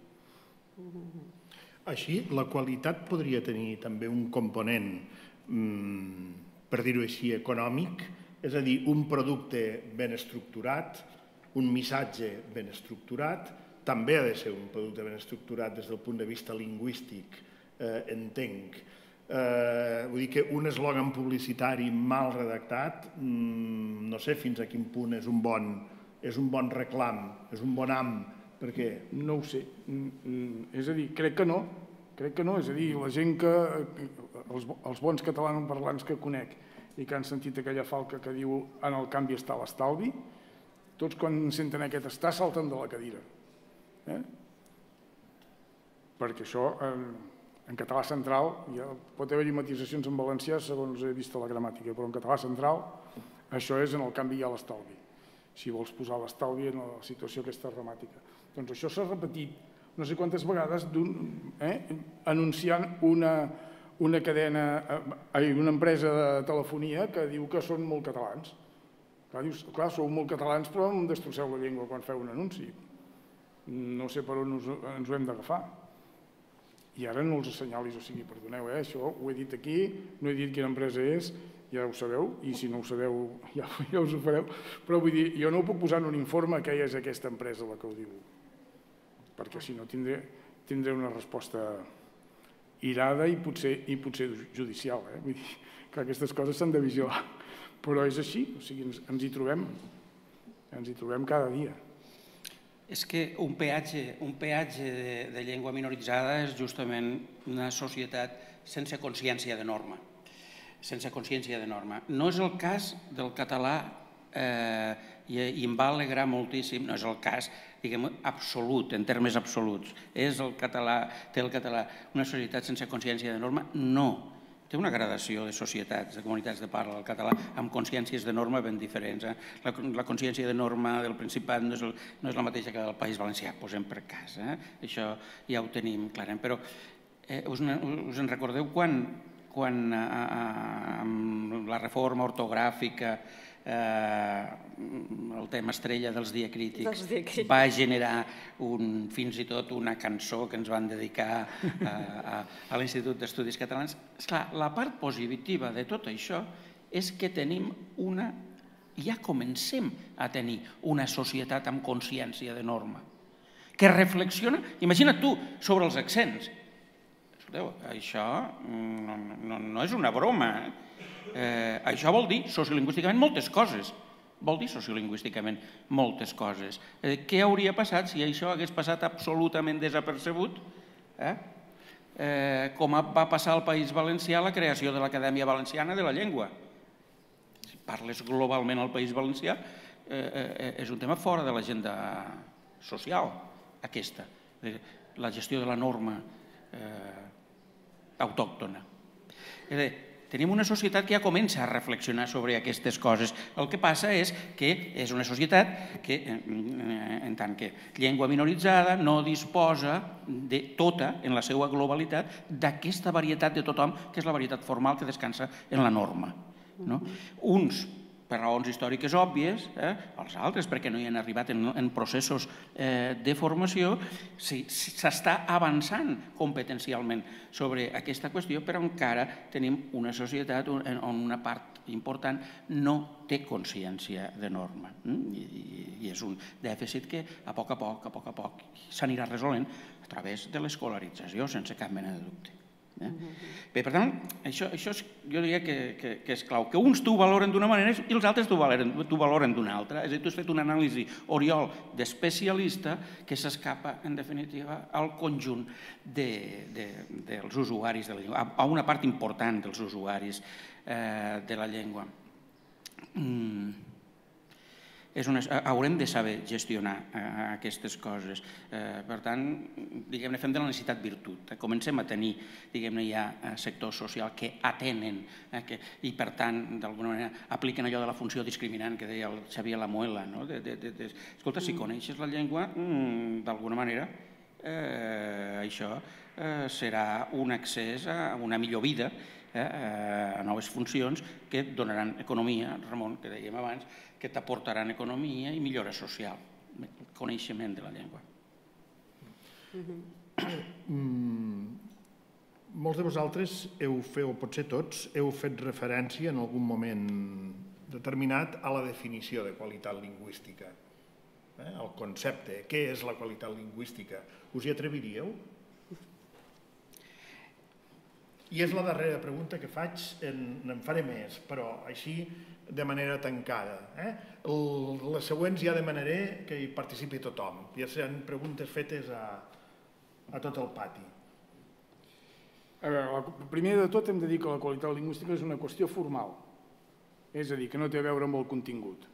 Així, la qualitat podria tenir també un component, per dir-ho així, econòmic. És a dir, un producte ben estructurat, un missatge ben estructurat, també ha de ser un producte ben estructurat des del punt de vista lingüístic, entenc. Vull dir que un eslògan publicitari mal redactat, no sé fins a quin punt és un bon reclam, és un bon am, per què? No ho sé. És a dir, crec que no. Crec que no. És a dir, la gent que... els bons catalanoparlants que conec i que han sentit aquella falca que diu en el canvi està l'estalvi, tots quan senten aquest està salten de la cadira. Perquè això, en català central, pot haver-hi matisacions en valencià segons he vist la gramàtica, però en català central això és en el canvi hi ha l'estalvi. Si vols posar l'estalvi en la situació aquesta dramàtica. Doncs això s'ha repetit no sé quantes vegades anunciant una una cadena, una empresa de telefonia que diu que són molt catalans. Clar, dius, clar, sou molt catalans però em destrosseu la llengua quan feu un anunci. No sé per on ens ho hem d'agafar. I ara no els assenyalis, o sigui, perdoneu, això ho he dit aquí, no he dit quina empresa és, ja ho sabeu, i si no ho sabeu ja us ho fareu, però vull dir, jo no ho puc posar en un informe que és aquesta empresa la que ho diu, perquè si no tindré una resposta irada i potser judicial. Vull dir que aquestes coses s'han de vigilar. Però és així, o sigui, ens hi trobem, ens hi trobem cada dia. És que un peatge, un peatge de, de llengua minoritzada és justament una societat sense consciència de norma. Sense consciència de norma. No és el cas del català, eh, i, i em va alegrar moltíssim, no és el cas, diguem, absolut, en termes absoluts. És el català, té el català una societat sense consciència de norma? No. Té una gradació de societats, de comunitats de parla del català, amb consciències de norma ben diferents. Eh? La, la consciència de norma del Principat no és, el, no és la mateixa que del País Valencià, posem per cas. Eh? Això ja ho tenim clarament. Però eh, us, us en recordeu quan, quan a, a, amb la reforma ortogràfica, eh, el tema estrella dels diacrítics, dels diacrítics va generar un, fins i tot una cançó que ens van dedicar a, a, a l'Institut d'Estudis Catalans. Esclar, la part positiva de tot això és que tenim una, ja comencem a tenir una societat amb consciència de norma, que reflexiona, imagina't tu, sobre els accents. Escolteu, això no, no, no és una broma, eh? Eh, això vol dir sociolingüísticament moltes coses. Vol dir sociolingüísticament moltes coses. Eh, què hauria passat si això hagués passat absolutament desapercebut? Eh? Eh, com va passar al País Valencià la creació de l'Acadèmia Valenciana de la Llengua. Si parles globalment al País Valencià, eh, eh, és un tema fora de l'agenda social, aquesta, la gestió de la norma eh, autòctona. És a dir, tenim una societat que ja comença a reflexionar sobre aquestes coses. El que passa és que és una societat que, en tant que llengua minoritzada, no disposa de tota, en la seva globalitat, d'aquesta varietat de tothom, que és la varietat formal que descansa en la norma. Uns per raons històriques òbvies, els altres perquè no hi han arribat en processos de formació, s'està avançant competencialment sobre aquesta qüestió, però encara tenim una societat on una part important no té consciència de norma. I és un dèficit que a poc a poc, a poc a poc, s'anirà resolent a través de l'escolarització, sense cap mena de dubte. Bé, per tant, això jo diria que és clau, que uns t'ho valoren d'una manera i els altres t'ho valoren d'una altra. És a dir, tu has fet una anàlisi, Oriol, d'especialista que s'escapa, en definitiva, al conjunt dels usuaris de la llengua, a una part important dels usuaris de la llengua. Haurem de saber gestionar aquestes coses. Per tant, diguem-ne, fem de la necessitat virtut. Comencem a tenir, diguem-ne, ja sectors socials que atenen i, per tant, d'alguna manera, apliquen allò de la funció discriminant que deia el Xavier Lamuela. Escolta, si coneixes la llengua, d'alguna manera, això serà un accés a una millor vida, a noves funcions que et donaran economia, Ramon, que dèiem abans, que t'aportaran economia i millora social, el coneixement de la llengua. Molts de vosaltres heu fet, o potser tots, heu fet referència en algun moment determinat a la definició de qualitat lingüística, el concepte, què és la qualitat lingüística. Us hi atreviríeu? I és la darrera pregunta que faig, en faré més, però així de manera tancada. Les següents ja demanaré que hi participi tothom. Ja seran preguntes fetes a tot el pati. Primer de tot hem de dir que la qualitat lingüística és una qüestió formal. És a dir, que no té a veure amb el contingut.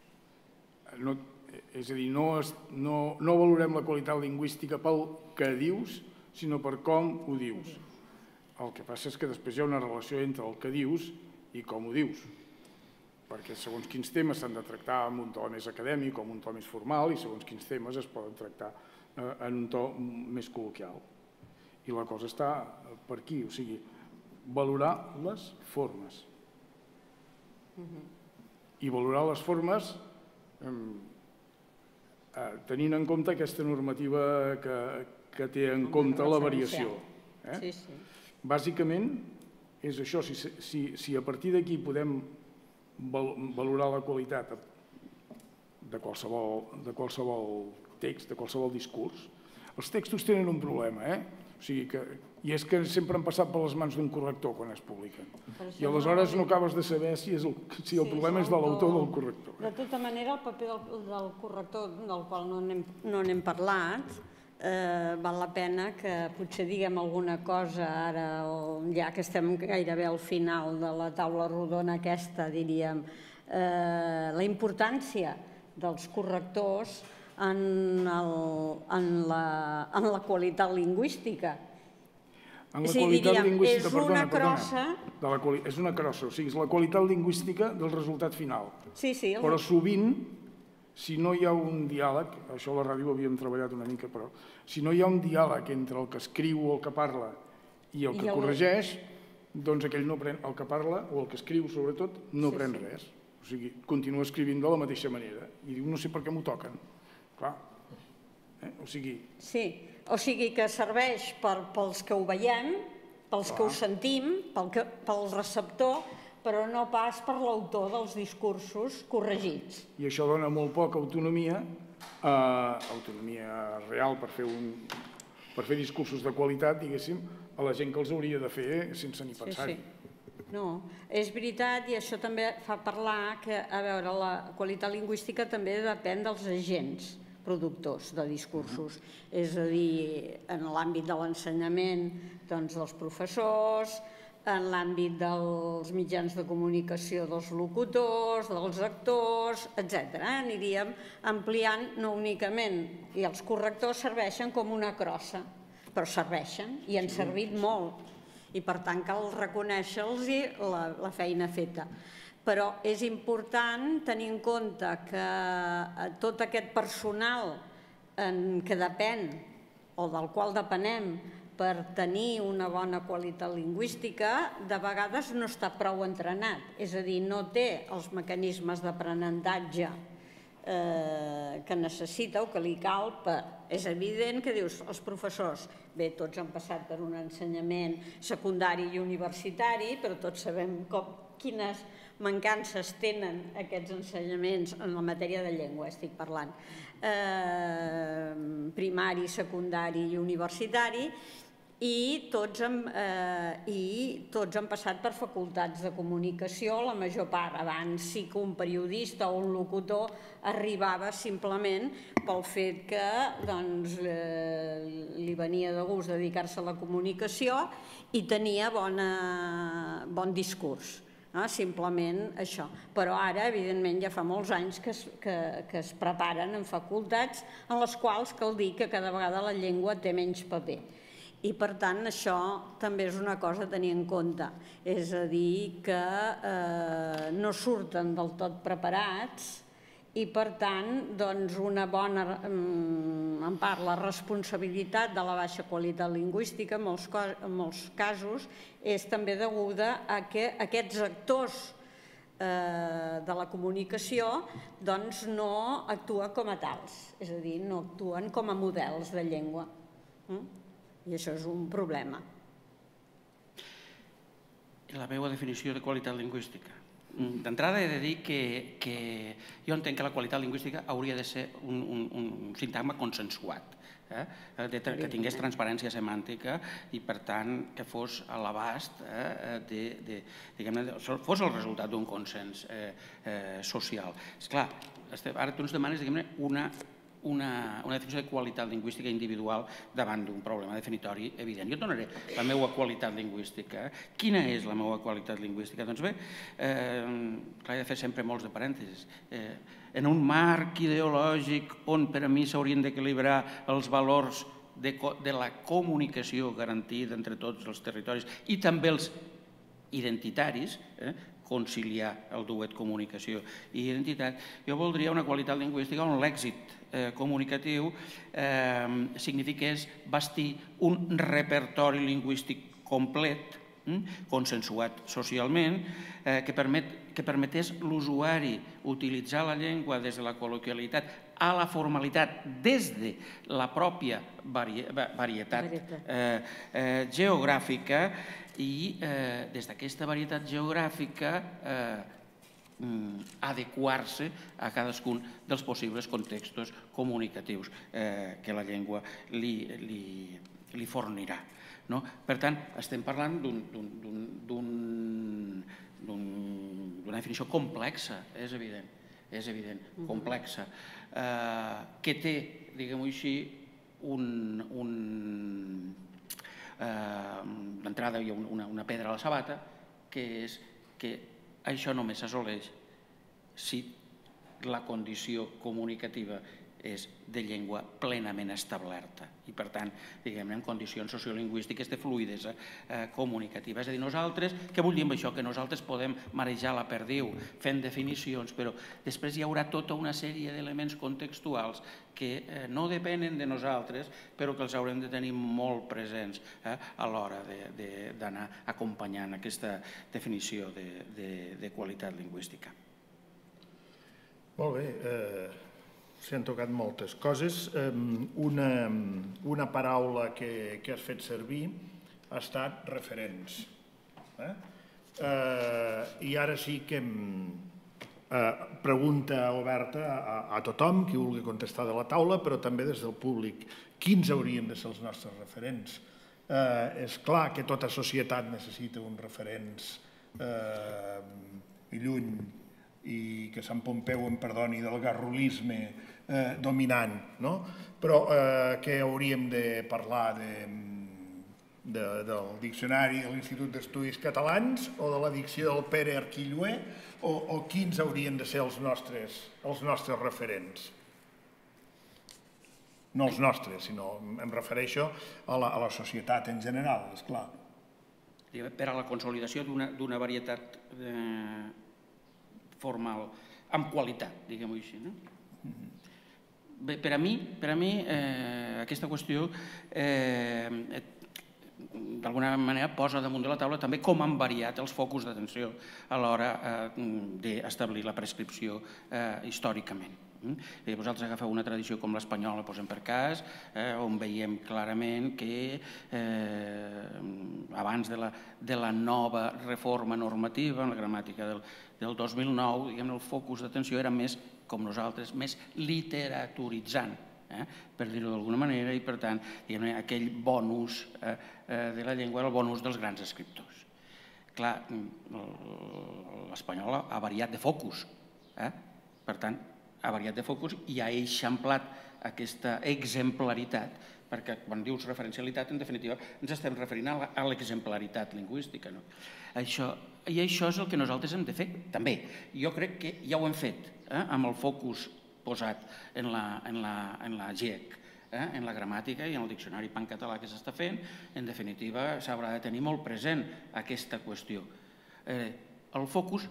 És a dir, no valorem la qualitat lingüística pel que dius, sinó per com ho dius. El que passa és que després hi ha una relació entre el que dius i com ho dius, perquè segons quins temes s'han de tractar amb un to més acadèmic o amb un to més formal i segons quins temes es poden tractar en un to més col·loquial. I la cosa està per aquí, o sigui, valorar les formes. I valorar les formes tenint en compte aquesta normativa que té en compte la variació. Sí, sí. Bàsicament és això, si a partir d'aquí podem valorar la qualitat de qualsevol text, de qualsevol discurs, els textos tenen un problema, o sigui que i és que sempre han passat per les mans d'un corrector quan es publiquen. I aleshores no acabes de saber si el problema és de l'autor o del corrector. De tota manera, el paper del corrector, del qual no n'hem parlat, val la pena que potser diguem alguna cosa ara, ja que estem gairebé al final de la taula rodona aquesta, diríem, la importància dels correctors en la qualitat lingüística. En la qualitat lingüística, perdona, perdona, és una crossa, o sigui, és la qualitat lingüística del resultat final. Sí, sí. Però sovint, si no hi ha un diàleg, això a la ràdio ho havíem treballat una mica, però si no hi ha un diàleg entre el que escriu o el que parla i el que corregeix, doncs aquell no pren, el que parla, o el que escriu sobretot, no pren res. O sigui, continua escrivint de la mateixa manera i diu, no sé per què m'ho toquen. Clar, o sigui... Sí, o sigui que serveix pels que ho veiem, pels que ho sentim, pel receptor, però no pas per l'autor dels discursos corregits. I això dona molt poca autonomia, autonomia real per fer discursos de qualitat, diguéssim, a la gent que els hauria de fer sense ni pensar-hi. No, és veritat, i això també fa parlar que, a veure, la qualitat lingüística també depèn dels agents productors de discursos. És a dir, en l'àmbit de l'ensenyament, doncs, dels professors, en l'àmbit dels mitjans de comunicació dels locutors, dels actors, etcètera. Aniríem ampliant no únicament, i els correctors serveixen com una crossa, però serveixen i han servit molt. I per tant cal reconèixer-los la feina feta. Però és important tenir en compte que tot aquest personal que depèn o del qual depenem per tenir una bona qualitat lingüística, de vegades no està prou entrenat, és a dir, no té els mecanismes d'aprenentatge que necessita o que li cal per... És evident que dius, els professors, bé, tots han passat per un ensenyament secundari i universitari, però tots sabem quines mancances tenen aquests ensenyaments en la matèria de llengua, estic parlant, primari, secundari i universitari, i tots han passat per facultats de comunicació, la major part. Abans sí que un periodista o un locutor arribava simplement pel fet que li venia de gust dedicar-se a la comunicació i tenia bon discurs. Simplement això. Però ara, evidentment, ja fa molts anys que es preparen en facultats en les quals cal dir que cada vegada la llengua té menys paper. I, per tant, això també és una cosa a tenir en compte. És a dir, que no surten del tot preparats i, per tant, doncs una bona, en part, la responsabilitat de la baixa qualitat lingüística en molts casos és també deguda a que aquests actors de la comunicació doncs no actuen com a tals, és a dir, no actuen com a models de llengua. I això és un problema. La meva definició de qualitat lingüística. D'entrada he de dir que jo entenc que la qualitat lingüística hauria de ser un sintagma consensuat, que tingués transparència semàntica i, per tant, que fos a l'abast, fos el resultat d'un consens social. Esclar, ara tu ens demanes una una definició de qualitat lingüística individual davant d'un problema definitori evident. Jo et donaré la meva qualitat lingüística. Quina és la meva qualitat lingüística? Doncs bé, clar, he de fer sempre molts de parèntesis. En un marc ideològic on per a mi s'haurien d'equilibrar els valors de la comunicació garantida entre tots els territoris i també els identitaris, conciliar el duet comunicació i identitat, jo voldria una qualitat lingüística on l'èxit comunicatiu signifiqués bastir un repertori lingüístic complet, consensuat socialment, que permetés l'usuari utilitzar la llengua des de la col·loquialitat a la formalitat des de la pròpia varietat geogràfica i des d'aquesta varietat geogràfica adequar-se a cadascun dels possibles contextos comunicatius que la llengua li fornirà. Per tant, estem parlant d'una definició complexa, és evident, és evident, complexa, que té, diguem-ho així, d'entrada hi ha una pedra a la sabata, que és que això només s'assoleix si la condició comunicativa és de llengua plenament establerta i, per tant, diguem-ne, en condicions sociolingüístiques de fluïdesa comunicativa. És a dir, nosaltres, què vull dir amb això? Que nosaltres podem marejar la perdiu fent definicions, però després hi haurà tota una sèrie d'elements contextuals que no depenen de nosaltres, però que els haurem de tenir molt presents a l'hora d'anar acompanyant aquesta definició de qualitat lingüística. Molt bé. S'han tocat moltes coses. Una paraula que has fet servir ha estat referents. I ara sí que pregunta oberta a tothom, qui vulgui contestar de la taula, però també des del públic. Quins haurien de ser els nostres referents? És clar que tota societat necessita uns referents i lluny i que Sant Pompeu em perdoni del garrulisme dominant, però que hauríem de parlar del diccionari de l'Institut d'Estudis Catalans o de la dicció del Pere Arquilloé, o quins haurien de ser els nostres referents? No els nostres, sinó em refereixo a la societat en general, esclar. Per a la consolidació d'una varietat formal, amb qualitat, diguem-ho així. Bé, per a mi, per a mi, aquesta qüestió d'alguna manera posa damunt de la taula també com han variat els focus d'atenció a l'hora d'establir la prescripció històricament. Vosaltres agafeu una tradició com l'espanyola, posem per cas, on veiem clarament que abans de la nova reforma normativa, en la gramàtica del dos mil nou, el focus d'atenció era més, com nosaltres, més literaturitzant, per dir-ho d'alguna manera, i per tant, aquell bonus de la llengua era el bonus dels grans escriptors. Clar, l'espanyola ha variat de focus, per tant, ha variat de focus i ha eixamplat aquesta exemplaritat, perquè quan dius referencialitat, en definitiva, ens estem referint a l'exemplaritat lingüística. I això és el que nosaltres hem de fer, també. Jo crec que ja ho hem fet, amb el focus posat en la G E C, en la gramàtica i en el diccionari pancatalà que s'està fent. En definitiva, s'haurà de tenir molt present aquesta qüestió. El focus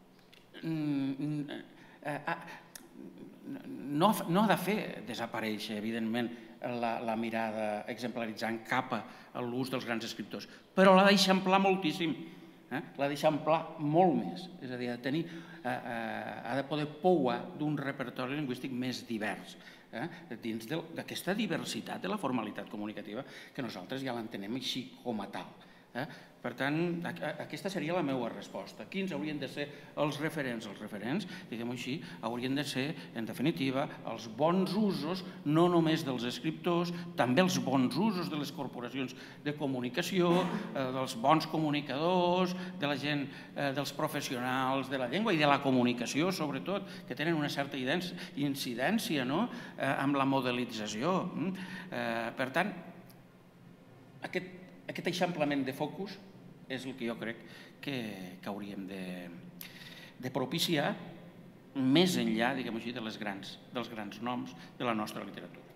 no ha de fer desaparèixer, evidentment, la mirada exemplaritzant cap a l'ús dels grans escriptors, però l'ha d'eixamplar moltíssim, l'ha d'eixamplar molt més, és a dir, ha de poder pouar d'un repertori lingüístic més divers, dins d'aquesta diversitat de la formalitat comunicativa que nosaltres ja l'entenem així com a tal. Per tant, aquesta seria la meva resposta. Quins haurien de ser els referents? Els referents, diguem-ho així, haurien de ser, en definitiva, els bons usos, no només dels escriptors, també els bons usos de les corporacions de comunicació, dels bons comunicadors, de la gent, dels professionals de la llengua i de la comunicació, sobretot, que tenen una certa incidència amb la modelització. Per tant, aquest Aquest eixamplament de focus és el que jo crec que hauríem de propiciar més enllà, diguem-ho així, dels grans noms de la nostra literatura.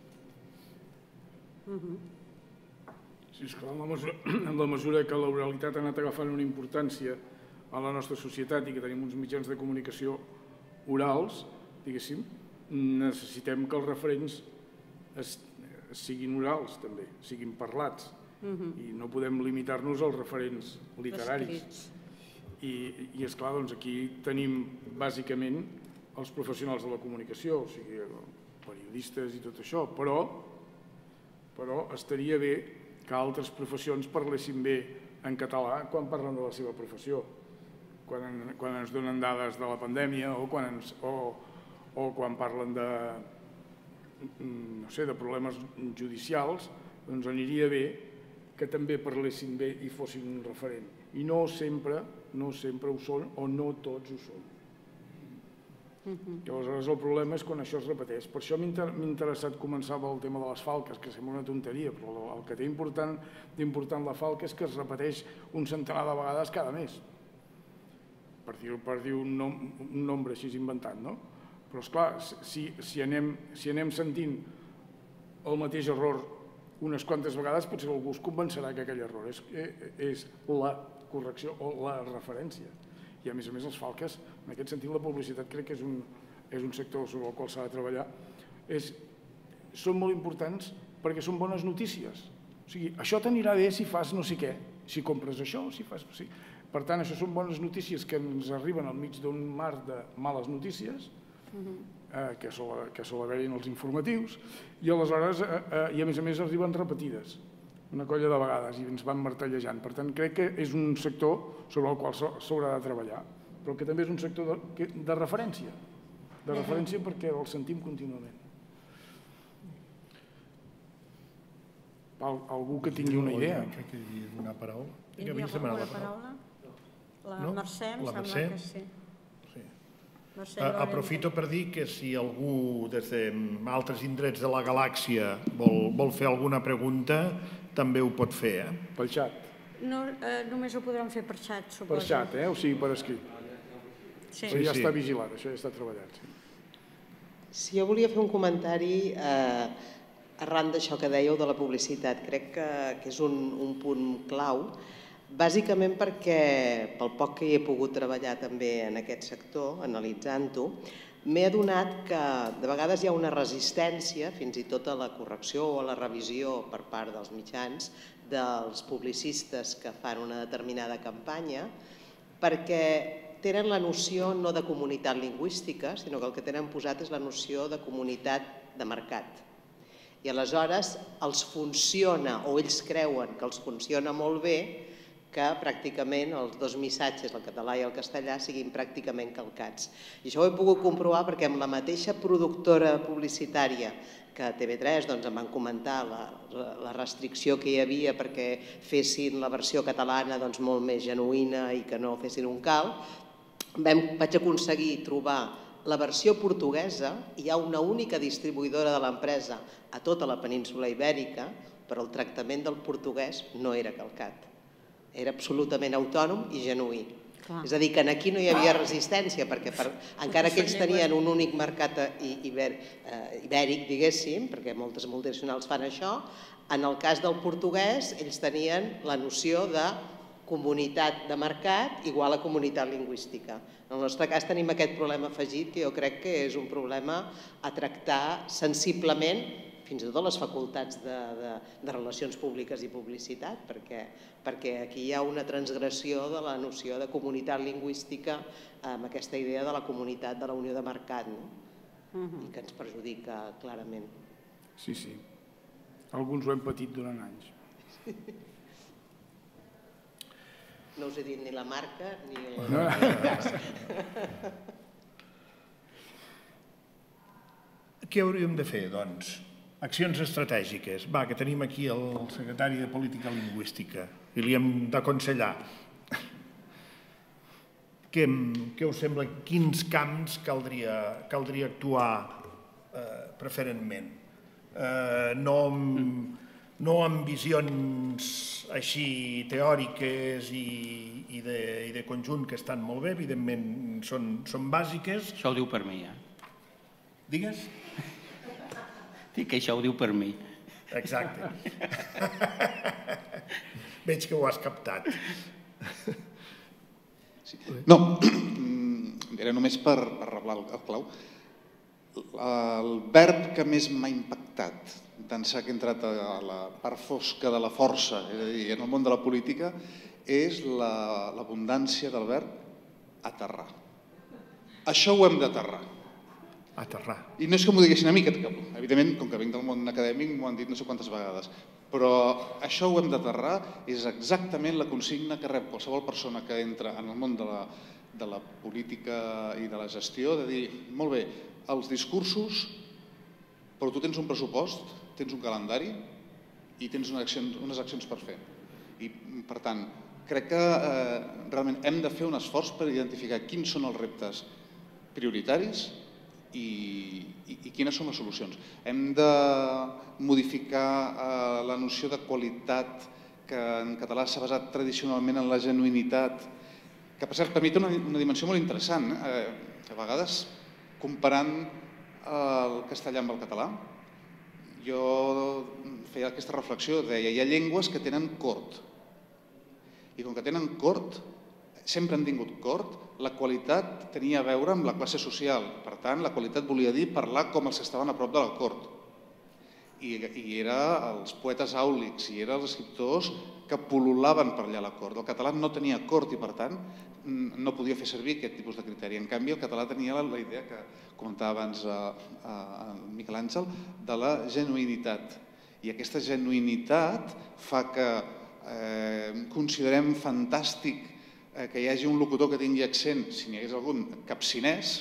Sí, esclar, en la mesura que l'oralitat ha anat agafant una importància a la nostra societat i que tenim uns mitjans de comunicació orals, diguéssim, necessitem que els referents siguin orals, també, siguin parlats. I no podem limitar-nos als referents literaris. I, esclar, doncs aquí tenim bàsicament els professionals de la comunicació, o sigui, periodistes i tot això, però però estaria bé que altres professions parlessin bé en català quan parlen de la seva professió. Quan ens donen dades de la pandèmia o quan parlen de problemes judicials, doncs aniria bé que també parlessin bé i fossin un referent. I no sempre, no sempre ho són, o no tots ho són. I aleshores el problema és quan això es repeteix. Per això m'ha interessat començar pel tema de les falques, que sembla una tonteria, però el que té d'important la falca és que es repeteix un centenar de vegades cada mes, per dir un nombre així inventat, no? Però, esclar, si anem sentint el mateix error unes quantes vegades, potser algú es convencerà que aquell error és la correcció o la referència. I, a més a més, les falques, en aquest sentit, la publicitat crec que és un sector sobre el qual s'ha de treballar. Són molt importants perquè són bones notícies. O sigui, això t'anirà bé si fas no sé què, si compres això, si fas... Per tant, això són bones notícies que ens arriben al mig d'un mar de males notícies, que sol haver-hi en els informatius, i aleshores, i a més a més, arriben repetides, una colla de vegades, i ens van martellejant. Per tant, crec que és un sector sobre el qual s'haurà de treballar, però que també és un sector de referència, de referència perquè el sentim contínuament. Algú que tingui una idea. Crec que hi havia una paraula. Hi havia alguna paraula? La Mercè, em sembla que sí. Aprofito per dir que si algú des d'altres indrets de la galàxia vol fer alguna pregunta, també ho pot fer. Pel xat? Només ho podran fer per xat, suposo. Per xat, o sigui, per escrit. Sí. Ja està vigilat, això ja està treballat. Si jo volia fer un comentari arran d'això que dèieu de la publicitat, crec que és un punt clau, bàsicament perquè, pel poc que hi he pogut treballar també en aquest sector, analitzant-ho, m'he adonat que de vegades hi ha una resistència, fins i tot a la correcció o a la revisió per part dels mitjans, dels publicistes que fan una determinada campanya, perquè tenen la noció no de comunitat lingüística, sinó que el que tenen posat és la noció de comunitat de mercat. I aleshores els funciona, o ells creuen que els funciona molt bé, que pràcticament els dos missatges, el català i el castellà, siguin pràcticament calcats. I això ho he pogut comprovar perquè amb la mateixa productora publicitària que a T V tres em van comentar la restricció que hi havia perquè fessin la versió catalana molt més genuïna i que no fessin un cal, vaig aconseguir trobar la versió portuguesa. Hi ha una única distribuïdora de l'empresa a tota la península ibèrica, però el tractament del portuguès no era calcat. Era absolutament autònom i genuí. És a dir, que aquí no hi havia resistència, perquè encara que ells tenien un únic mercat ibèric, diguéssim, perquè moltes multinacionals fan això, en el cas del portuguès ells tenien la noció de comunitat de mercat igual a comunitat lingüística. En el nostre cas tenim aquest problema afegit que jo crec que és un problema a tractar sensiblement, fins i tot les facultats de relacions públiques i publicitat, perquè aquí hi ha una transgressió de la noció de comunitat lingüística amb aquesta idea de la comunitat de la unió de mercat, i que ens perjudica clarament. Sí, sí. Alguns ho hem patit durant anys. No us he dit ni la marca ni el cas. Què hauríem de fer, doncs? Accions estratègiques. Va, que tenim aquí el secretari de Política Lingüística i li hem d'aconsellar. Què us sembla? Quins camps caldria actuar preferentment? No amb visions així teòriques i de conjunt que estan molt bé, evidentment són bàsiques. Això ho diu per mi, eh? Digues? Dic que això ho diu per mi. Exacte. Veig que ho has captat. No, era només per reblar el clau. El verb que més m'ha impactat d'ençà que he entrat a la part fosca de la força, és a dir, en el món de la política, és l'abundància del verb aterrar. Això ho hem d'aterrar. Aterrar. I no és que m'ho diguessin a mi, que evidentment, com que vinc del món acadèmic, m'ho han dit no sé quantes vegades, però això ho hem d'aterrar, és exactament la consigna que rep qualsevol persona que entra en el món de la política i de la gestió, de dir, molt bé, els discursos, però tu tens un pressupost, tens un calendari, i tens unes accions per fer. I, per tant, crec que realment hem de fer un esforç per identificar quins són els reptes prioritaris i quines són les solucions. Hem de modificar la noció de qualitat que en català s'ha basat tradicionalment en la genuïnitat, que per cert per mi té una dimensió molt interessant. A vegades, comparant el castellà amb el català, jo feia aquesta reflexió, deia, hi ha llengües que tenen cort, i com que tenen cort, sempre han tingut cort, la qualitat tenia a veure amb la classe social. Per tant, la qualitat volia dir parlar com els que estaven a prop de la cort. I era els poetes àulics, i eren els escriptors que pol·lulaven per allà a la cort. El català no tenia cort i, per tant, no podia fer servir aquest tipus de criteri. En canvi, el català tenia la idea que comentava abans Miquel Àngel, de la genuïnitat. I aquesta genuïnitat fa que considerem fantàstic que hi hagi un locutor que tingui accent, si n'hi hagués algun, capcinès,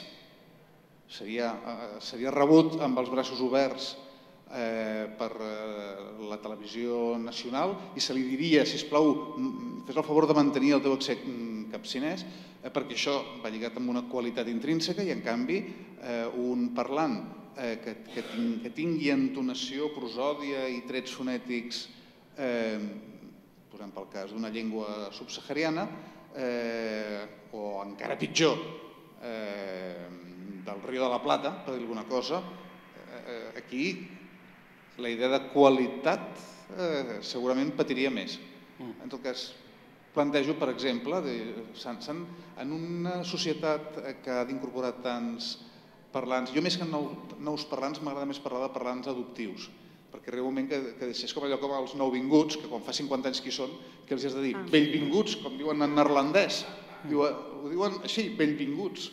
seria rebut amb els braços oberts per la televisió nacional i se li diria, sisplau, fes el favor de mantenir el teu accent capcinès, perquè això va lligat amb una qualitat intrínseca i, en canvi, un parlant que tingui entonació, prosòdia i trets fonètics, posem pel cas d'una llengua subsahariana, o encara pitjor, del Río de la Plata, per dir alguna cosa, aquí la idea de qualitat segurament patiria més. En tot cas, plantejo, per exemple, en una societat que ha d'incorporar tants parlants, jo més que nous parlants m'agrada més parlar de parlants adoptius, perquè arriba un moment que és com allò com els nouvinguts, que quan fa cinquanta anys que hi són, que els has de dir bellvinguts, com diuen en neerlandès. Ho diuen així, bellvinguts.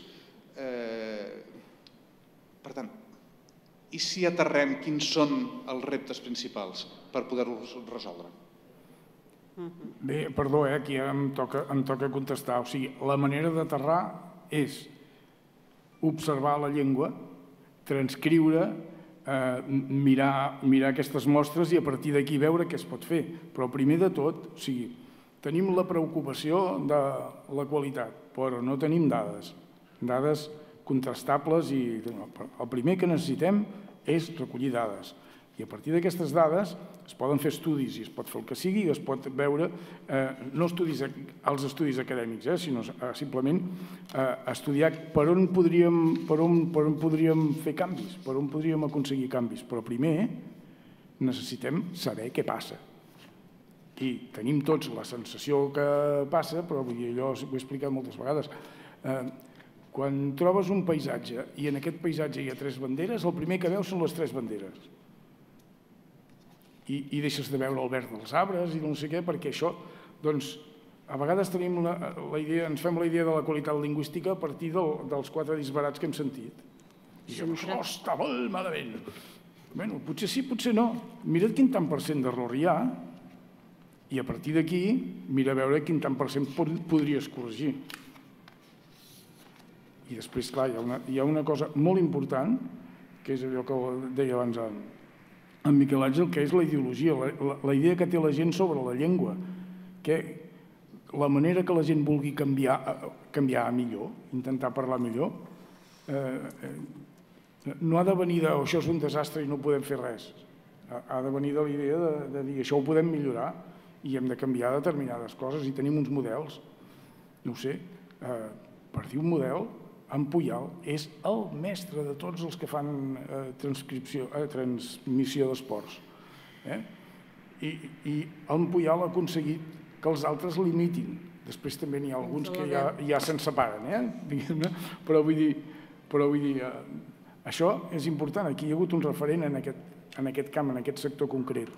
Per tant, i si aterrem quins són els reptes principals per poder-los resoldre? Bé, perdó, aquí em toca contestar. O sigui, la manera d'aterrar és observar la llengua, transcriure, mirar aquestes mostres i a partir d'aquí veure què es pot fer. Però primer de tot, o sigui, tenim la preocupació de la qualitat, però no tenim dades, dades contrastables i el primer que necessitem és recollir dades. I a partir d'aquestes dades es poden fer estudis i es pot fer el que sigui i es pot veure, no els estudis acadèmics, sinó simplement estudiar per on podríem fer canvis, per on podríem aconseguir canvis. Però primer necessitem saber què passa. I tenim tots la sensació que passa, però allò ho he explicat moltes vegades. Quan trobes un paisatge i en aquest paisatge hi ha tres banderes, el primer que veus són les tres banderes. I deixes de veure el verd dels arbres i no sé què, perquè això, doncs, a vegades tenim la idea, ens fem la idea de la qualitat lingüística a partir dels quatre disbarats que hem sentit. I dius, això està molt malament. Bé, potser sí, potser no. Mira't quin tant per cent d'error hi ha i a partir d'aquí mira a veure quin tant per cent podries corregir. I després, clar, hi ha una cosa molt important, que és allò que deia abans en Miquel Àngel, que és la ideologia, la idea que té la gent sobre la llengua, que la manera que la gent vulgui canviar a millor, intentar parlar millor, no ha de venir de això és un desastre i no podem fer res. Ha de venir de la idea de dir això ho podem millorar i hem de canviar determinades coses i tenim uns models. No ho sé, per dir un model, en Pujol és el mestre de tots els que fan transmissió d'esports. I en Pujol ha aconseguit que els altres l'imitin. Després també n'hi ha alguns que ja se'n separen, però vull dir, això és important. Aquí hi ha hagut un referent en aquest camp, en aquest sector concret.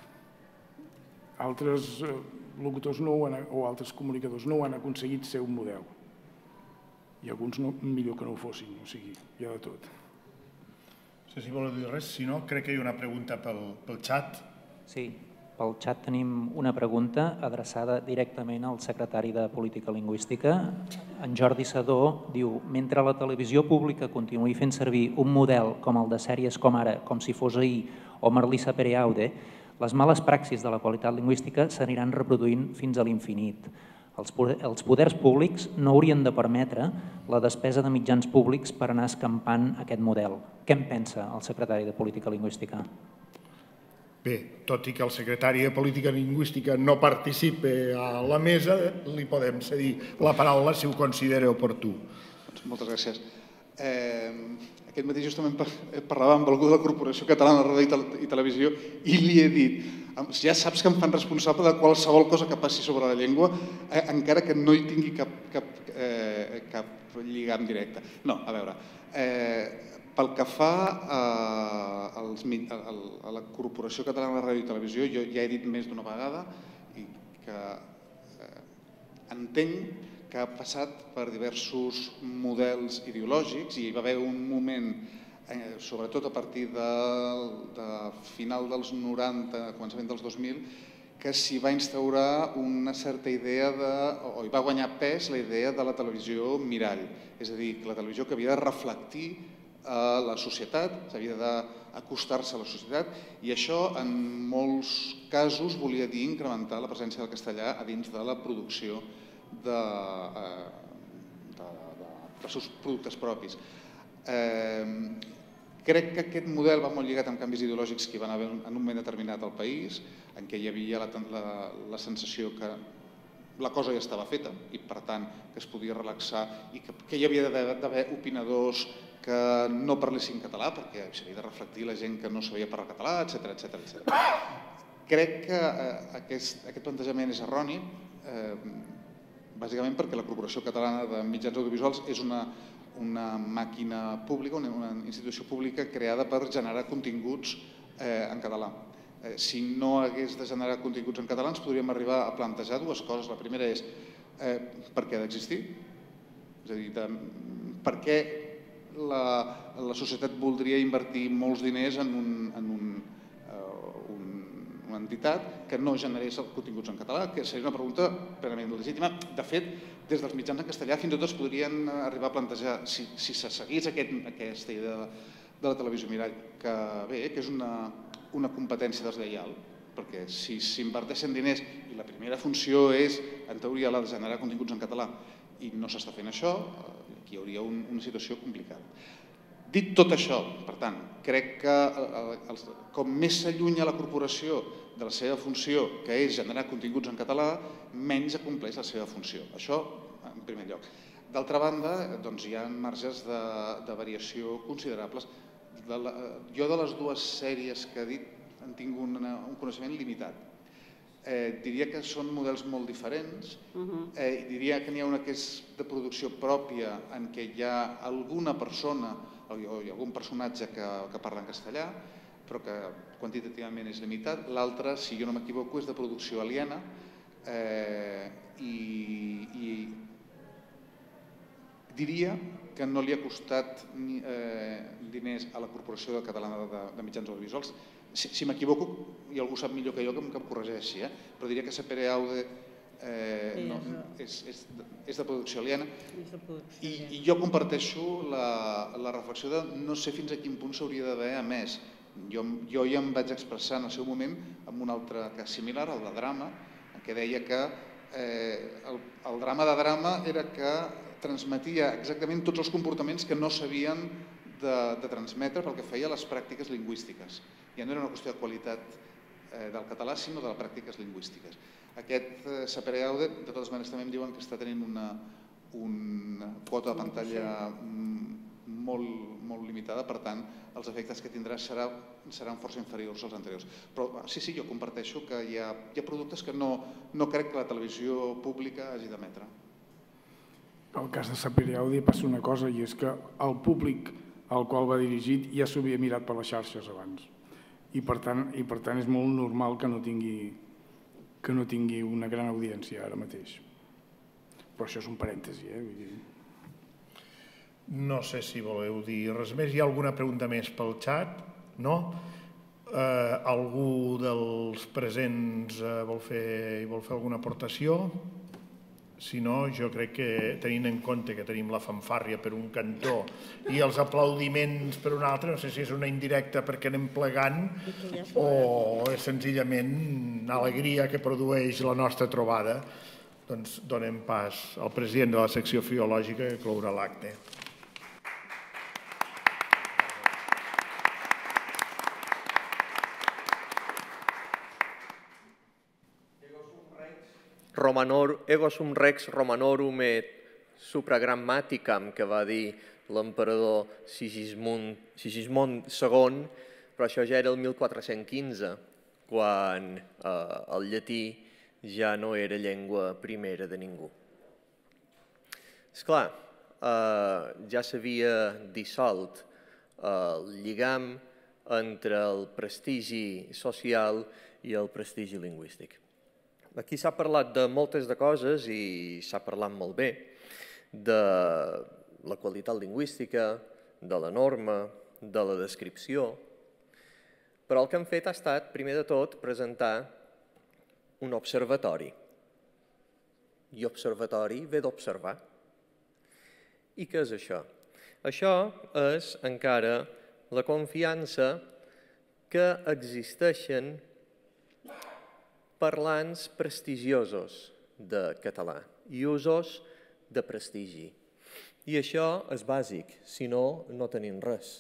Altres locutors o altres comunicadors no ho han aconseguit ser un model. I alguns millor que no ho fossin, o sigui, hi ha de tot. No sé si voleu dir res, si no, crec que hi ha una pregunta pel xat. Sí, pel xat tenim una pregunta adreçada directament al secretari de Política Lingüística. En Jordi Sadó diu: mentre la televisió pública continuï fent servir un model com el de sèries com ara Com si fos ahir o Marlissa Pereaude, Les males praxis de la qualitat lingüística s'aniran reproduint fins a l'infinit. Els poders públics no haurien de permetre la despesa de mitjans públics per anar escampant aquest model. Què en pensa el secretari de Política Lingüística? Bé, tot i que el secretari de Política Lingüística no participe a la mesa, li podem cedir la paraula si ho considera oportú. Moltes gràcies. Aquest matí justament parlava amb algú de la Corporació Catalana de Ràdio i Televisió i li he dit, ja saps que em fan responsable de qualsevol cosa que passi sobre la llengua, encara que no hi tingui cap lligam directe. No, a veure, pel que fa a la Corporació Catalana de Ràdio i Televisió, jo ja he dit més d'una vegada que entenc que ha passat per diversos models ideològics i hi va haver un moment, sobretot a partir de final dels noranta, començament dels dos mil, que s'hi va instaurar una certa idea de, o hi va guanyar pes la idea de la televisió mirall, és a dir, que la televisió que havia de reflectir a la societat, s'havia d'acostar-se a la societat, i això en molts casos volia dir incrementar la presència del castellà a dins de la producció dels seus productes propis. Crec que aquest model va molt lligat amb canvis ideològics que hi van haver en un moment determinat al país, en què hi havia la sensació que la cosa ja estava feta i per tant que es podia relaxar i que hi havia d'haver opinadors que no parlessin català perquè s'havia de reflectir la gent que no sabia parlar català, etcètera. Crec que aquest plantejament és erroni, bàsicament perquè la Corporació Catalana de Mitjans Audiovisuals és una màquina pública, una institució pública creada per generar continguts en català. Si no hagués de generar continguts en català ens podríem arribar a plantejar dues coses. La primera és per què ha d'existir? És a dir, per què la societat voldria invertir molts diners en una entitat que no generés continguts en català, que seria una pregunta plenament legítima. De fet, des dels mitjans en castellà fins i tot es podrien arribar a plantejar si se seguís aquesta idea de la televisió mirall, que bé, que és una competència deslleial, perquè si s'inverteixen diners i la primera funció és, en teoria, la de generar continguts en català i no s'està fent això, aquí hi hauria una situació complicada. Dit tot això, per tant, crec que com més s'allunya la corporació de la seva funció, que és generar continguts en català, menys acompleix la seva funció. Això, en primer lloc. D'altra banda, hi ha marges de variació considerables. Jo de les dues sèries que he dit en tinc un coneixement limitat. Diria que són models molt diferents. Diria que n'hi ha una que és de producció pròpia, en què hi ha alguna persona o hi ha algun personatge que parla en castellà, però que quantitativament és limitat. L'altra, si jo no m'equivoco, és de producció aliena i diria que no li ha costat diners a la Corporació Catalana de Mitjans Audiovisuals. Si m'equivoco, i algú sap millor que jo que em corregeixi, però diria que Sapere Aude és de producció aliena i jo comparteixo la reflexió de no sé fins a quin punt s'hauria d'haver emès. Jo ja em vaig expressar en el seu moment amb un altre cas similar, el de drama, en què deia que el drama de drama era que transmetia exactament tots els comportaments que no s'havien de transmetre pel que feia a les pràctiques lingüístiques. Ja no era una qüestió de qualitat del català, sinó de les pràctiques lingüístiques. Aquest Sapere Aude, de totes maneres, també em diuen que està tenint una quota de pantalla molt limitada, per tant, els efectes que tindrà seran força inferiors als anteriors. Però sí, sí, jo comparteixo que hi ha productes que no crec que la televisió pública hagi d'emetre. En el cas de Sapere Aude passa una cosa, i és que el públic al qual va dirigit ja s'havia mirat per les xarxes abans. I per tant és molt normal que no tingui que no tingui una gran audiència ara mateix. Però això és un parèntesi. No sé si voleu dir res més. Hi ha alguna pregunta més pel xat? No? Algú dels presents vol fer alguna aportació? Si no, jo crec que tenint en compte que tenim la fanfàrria per un cantó i els aplaudiments per un altre, no sé si és una indirecta perquè anem plegant o és senzillament alegria que produeix la nostra trobada, doncs donem pas al president de la secció filològica que clourà l'acte. Romanor, ego sum rex Romanorum et supragrammaticam, que va dir l'emperador Sigismund, Sigismund segon, però això ja era el mil quatre-cents quinze, quan eh, el llatí ja no era llengua primera de ningú. Esclar, eh, ja s'havia dissolt el lligam entre el prestigi social i el prestigi lingüístic. Aquí s'ha parlat de moltes de coses i s'ha parlat molt bé, de la qualitat lingüística, de la norma, de la descripció, però el que hem fet ha estat, primer de tot, presentar un observatori. I observatori ve d'observar. I què és això? Això és encara la confiança que existeixen parlants prestigiosos de català i usos de prestigi. I això és bàsic, si no, no tenim res.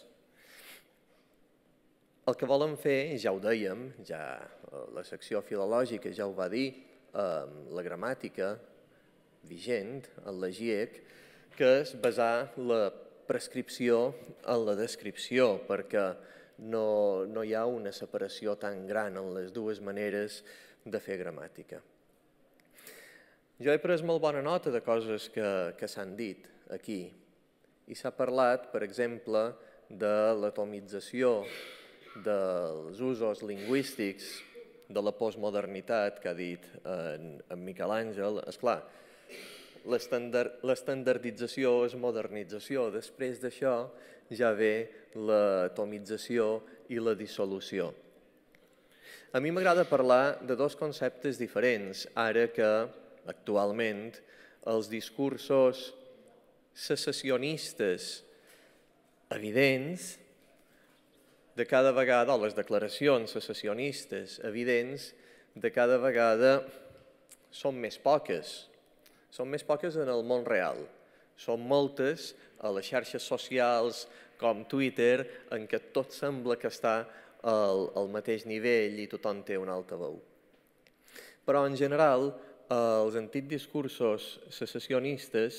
El que volen fer, ja ho dèiem, ja la secció filològica ja ho va dir, la gramàtica vigent, el GIEC, que és basar la prescripció en la descripció, perquè no, no hi ha una separació tan gran en les dues maneres de fer gramàtica. Jo he pres molt bona nota de coses que, que s'han dit aquí i s'ha parlat, per exemple, de l'atomització dels usos lingüístics, de la postmodernitat que ha dit en, en Miquel Àngel. Esclar, l'estandardització és modernització, després d'això ja ve l'atomització i la dissolució. A mi m'agrada parlar de dos conceptes diferents, ara que actualment els discursos secessionistes evidents de cada vegada, o les declaracions secessionistes evidents de cada vegada són més poques. Són més poques en el món real. Són moltes a les xarxes socials com Twitter, en què tot sembla que està al, al mateix nivell i tothom té un altaveu. Però, en general, els antics discursos secessionistes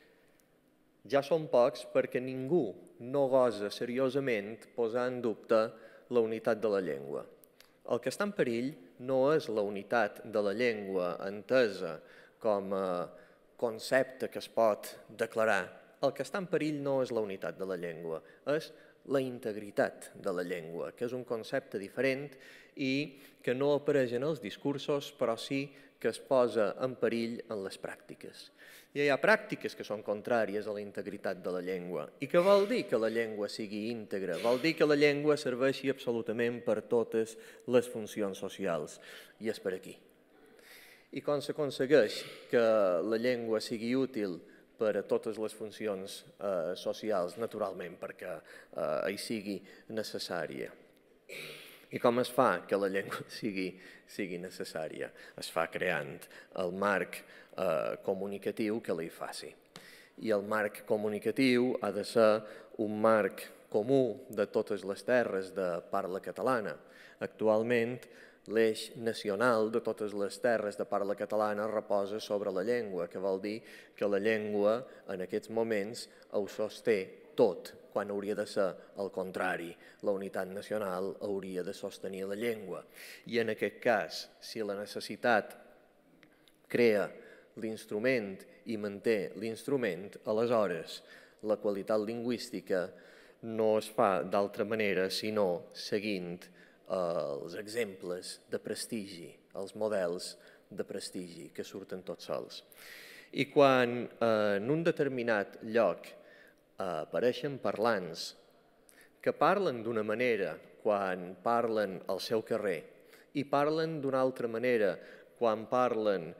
ja són pocs perquè ningú no gosa seriosament posar en dubte la unitat de la llengua. El que està en perill no és la unitat de la llengua entesa com a concepte que es pot declarar. El que està en perill no és la unitat de la llengua, és la integritat de la llengua, que és un concepte diferent i que no apareix en els discursos, però sí que es posa en perill en les pràctiques. I hi ha pràctiques que són contràries a la integritat de la llengua. I què vol dir que la llengua sigui íntegra? Vol dir que la llengua serveixi absolutament per totes les funcions socials. I és per aquí. I com s'aconsegueix que la llengua sigui útil per a totes les funcions eh, socials, naturalment, perquè eh, hi sigui necessària. I com es fa que la llengua sigui, sigui necessària? Es fa creant el marc eh, comunicatiu que li faci. I el marc comunicatiu ha de ser un marc comú de totes les terres de parla catalana. Actualment, l'eix nacional de totes les terres de parla catalana reposa sobre la llengua, que vol dir que la llengua en aquests moments ho sosté tot, quan hauria de ser el contrari. La unitat nacional hauria de sostenir la llengua. I en aquest cas, si la necessitat crea l'instrument i manté l'instrument, aleshores la qualitat lingüística no es fa d'altra manera sinó seguint els exemples de prestigi, els models de prestigi que surten tots sols. I quan en un determinat lloc apareixen parlants que parlen d'una manera quan parlen al seu carrer i parlen d'una altra manera quan parlen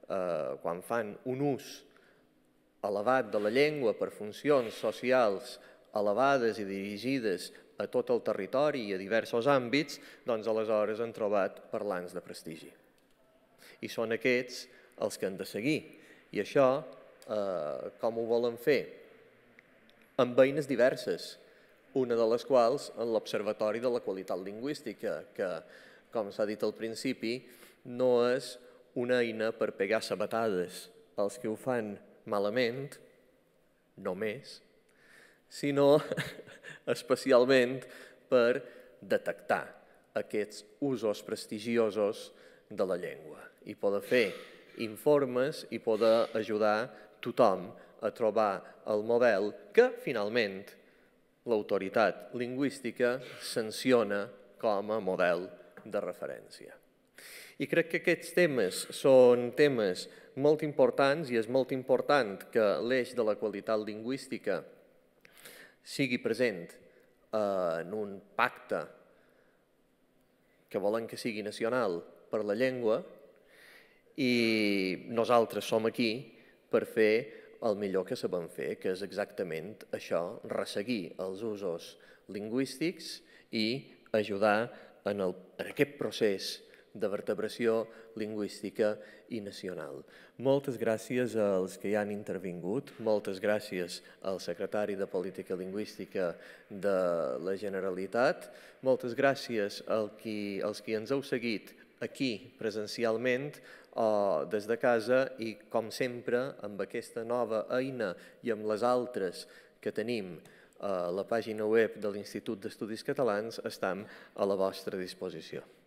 quan fan un ús elevat de la llengua per funcions socials elevades i dirigides a tot el territori i a diversos àmbits, doncs aleshores han trobat parlants de prestigi. I són aquests els que han de seguir. I això, com ho volen fer? Amb eines diverses, una de les quals en l'Observatori de la Qualitat Lingüística, que, com s'ha dit al principi, no és una eina per pegar sabatades als que ho fan malament, només, sinó especialment per detectar aquests usos prestigiosos de la llengua i poder fer informes i poder ajudar tothom a trobar el model que, finalment, l'autoritat lingüística sanciona com a model de referència. I crec que aquests temes són temes molt importants i és molt important que l'eix de la qualitat lingüística sigui present en un pacte que volen que sigui nacional per la llengua i nosaltres som aquí per fer el millor que sabem fer, que és exactament això, resseguir els usos lingüístics i ajudar en, el, en aquest procés de vertebració lingüística i nacional. Moltes gràcies als que hi han intervingut, moltes gràcies al secretari de Política Lingüística de la Generalitat, moltes gràcies als qui, als qui ens heu seguit aquí presencialment o des de casa i, com sempre, amb aquesta nova eina i amb les altres que tenim a la pàgina web de l'Institut d'Estudis Catalans, estem a la vostra disposició.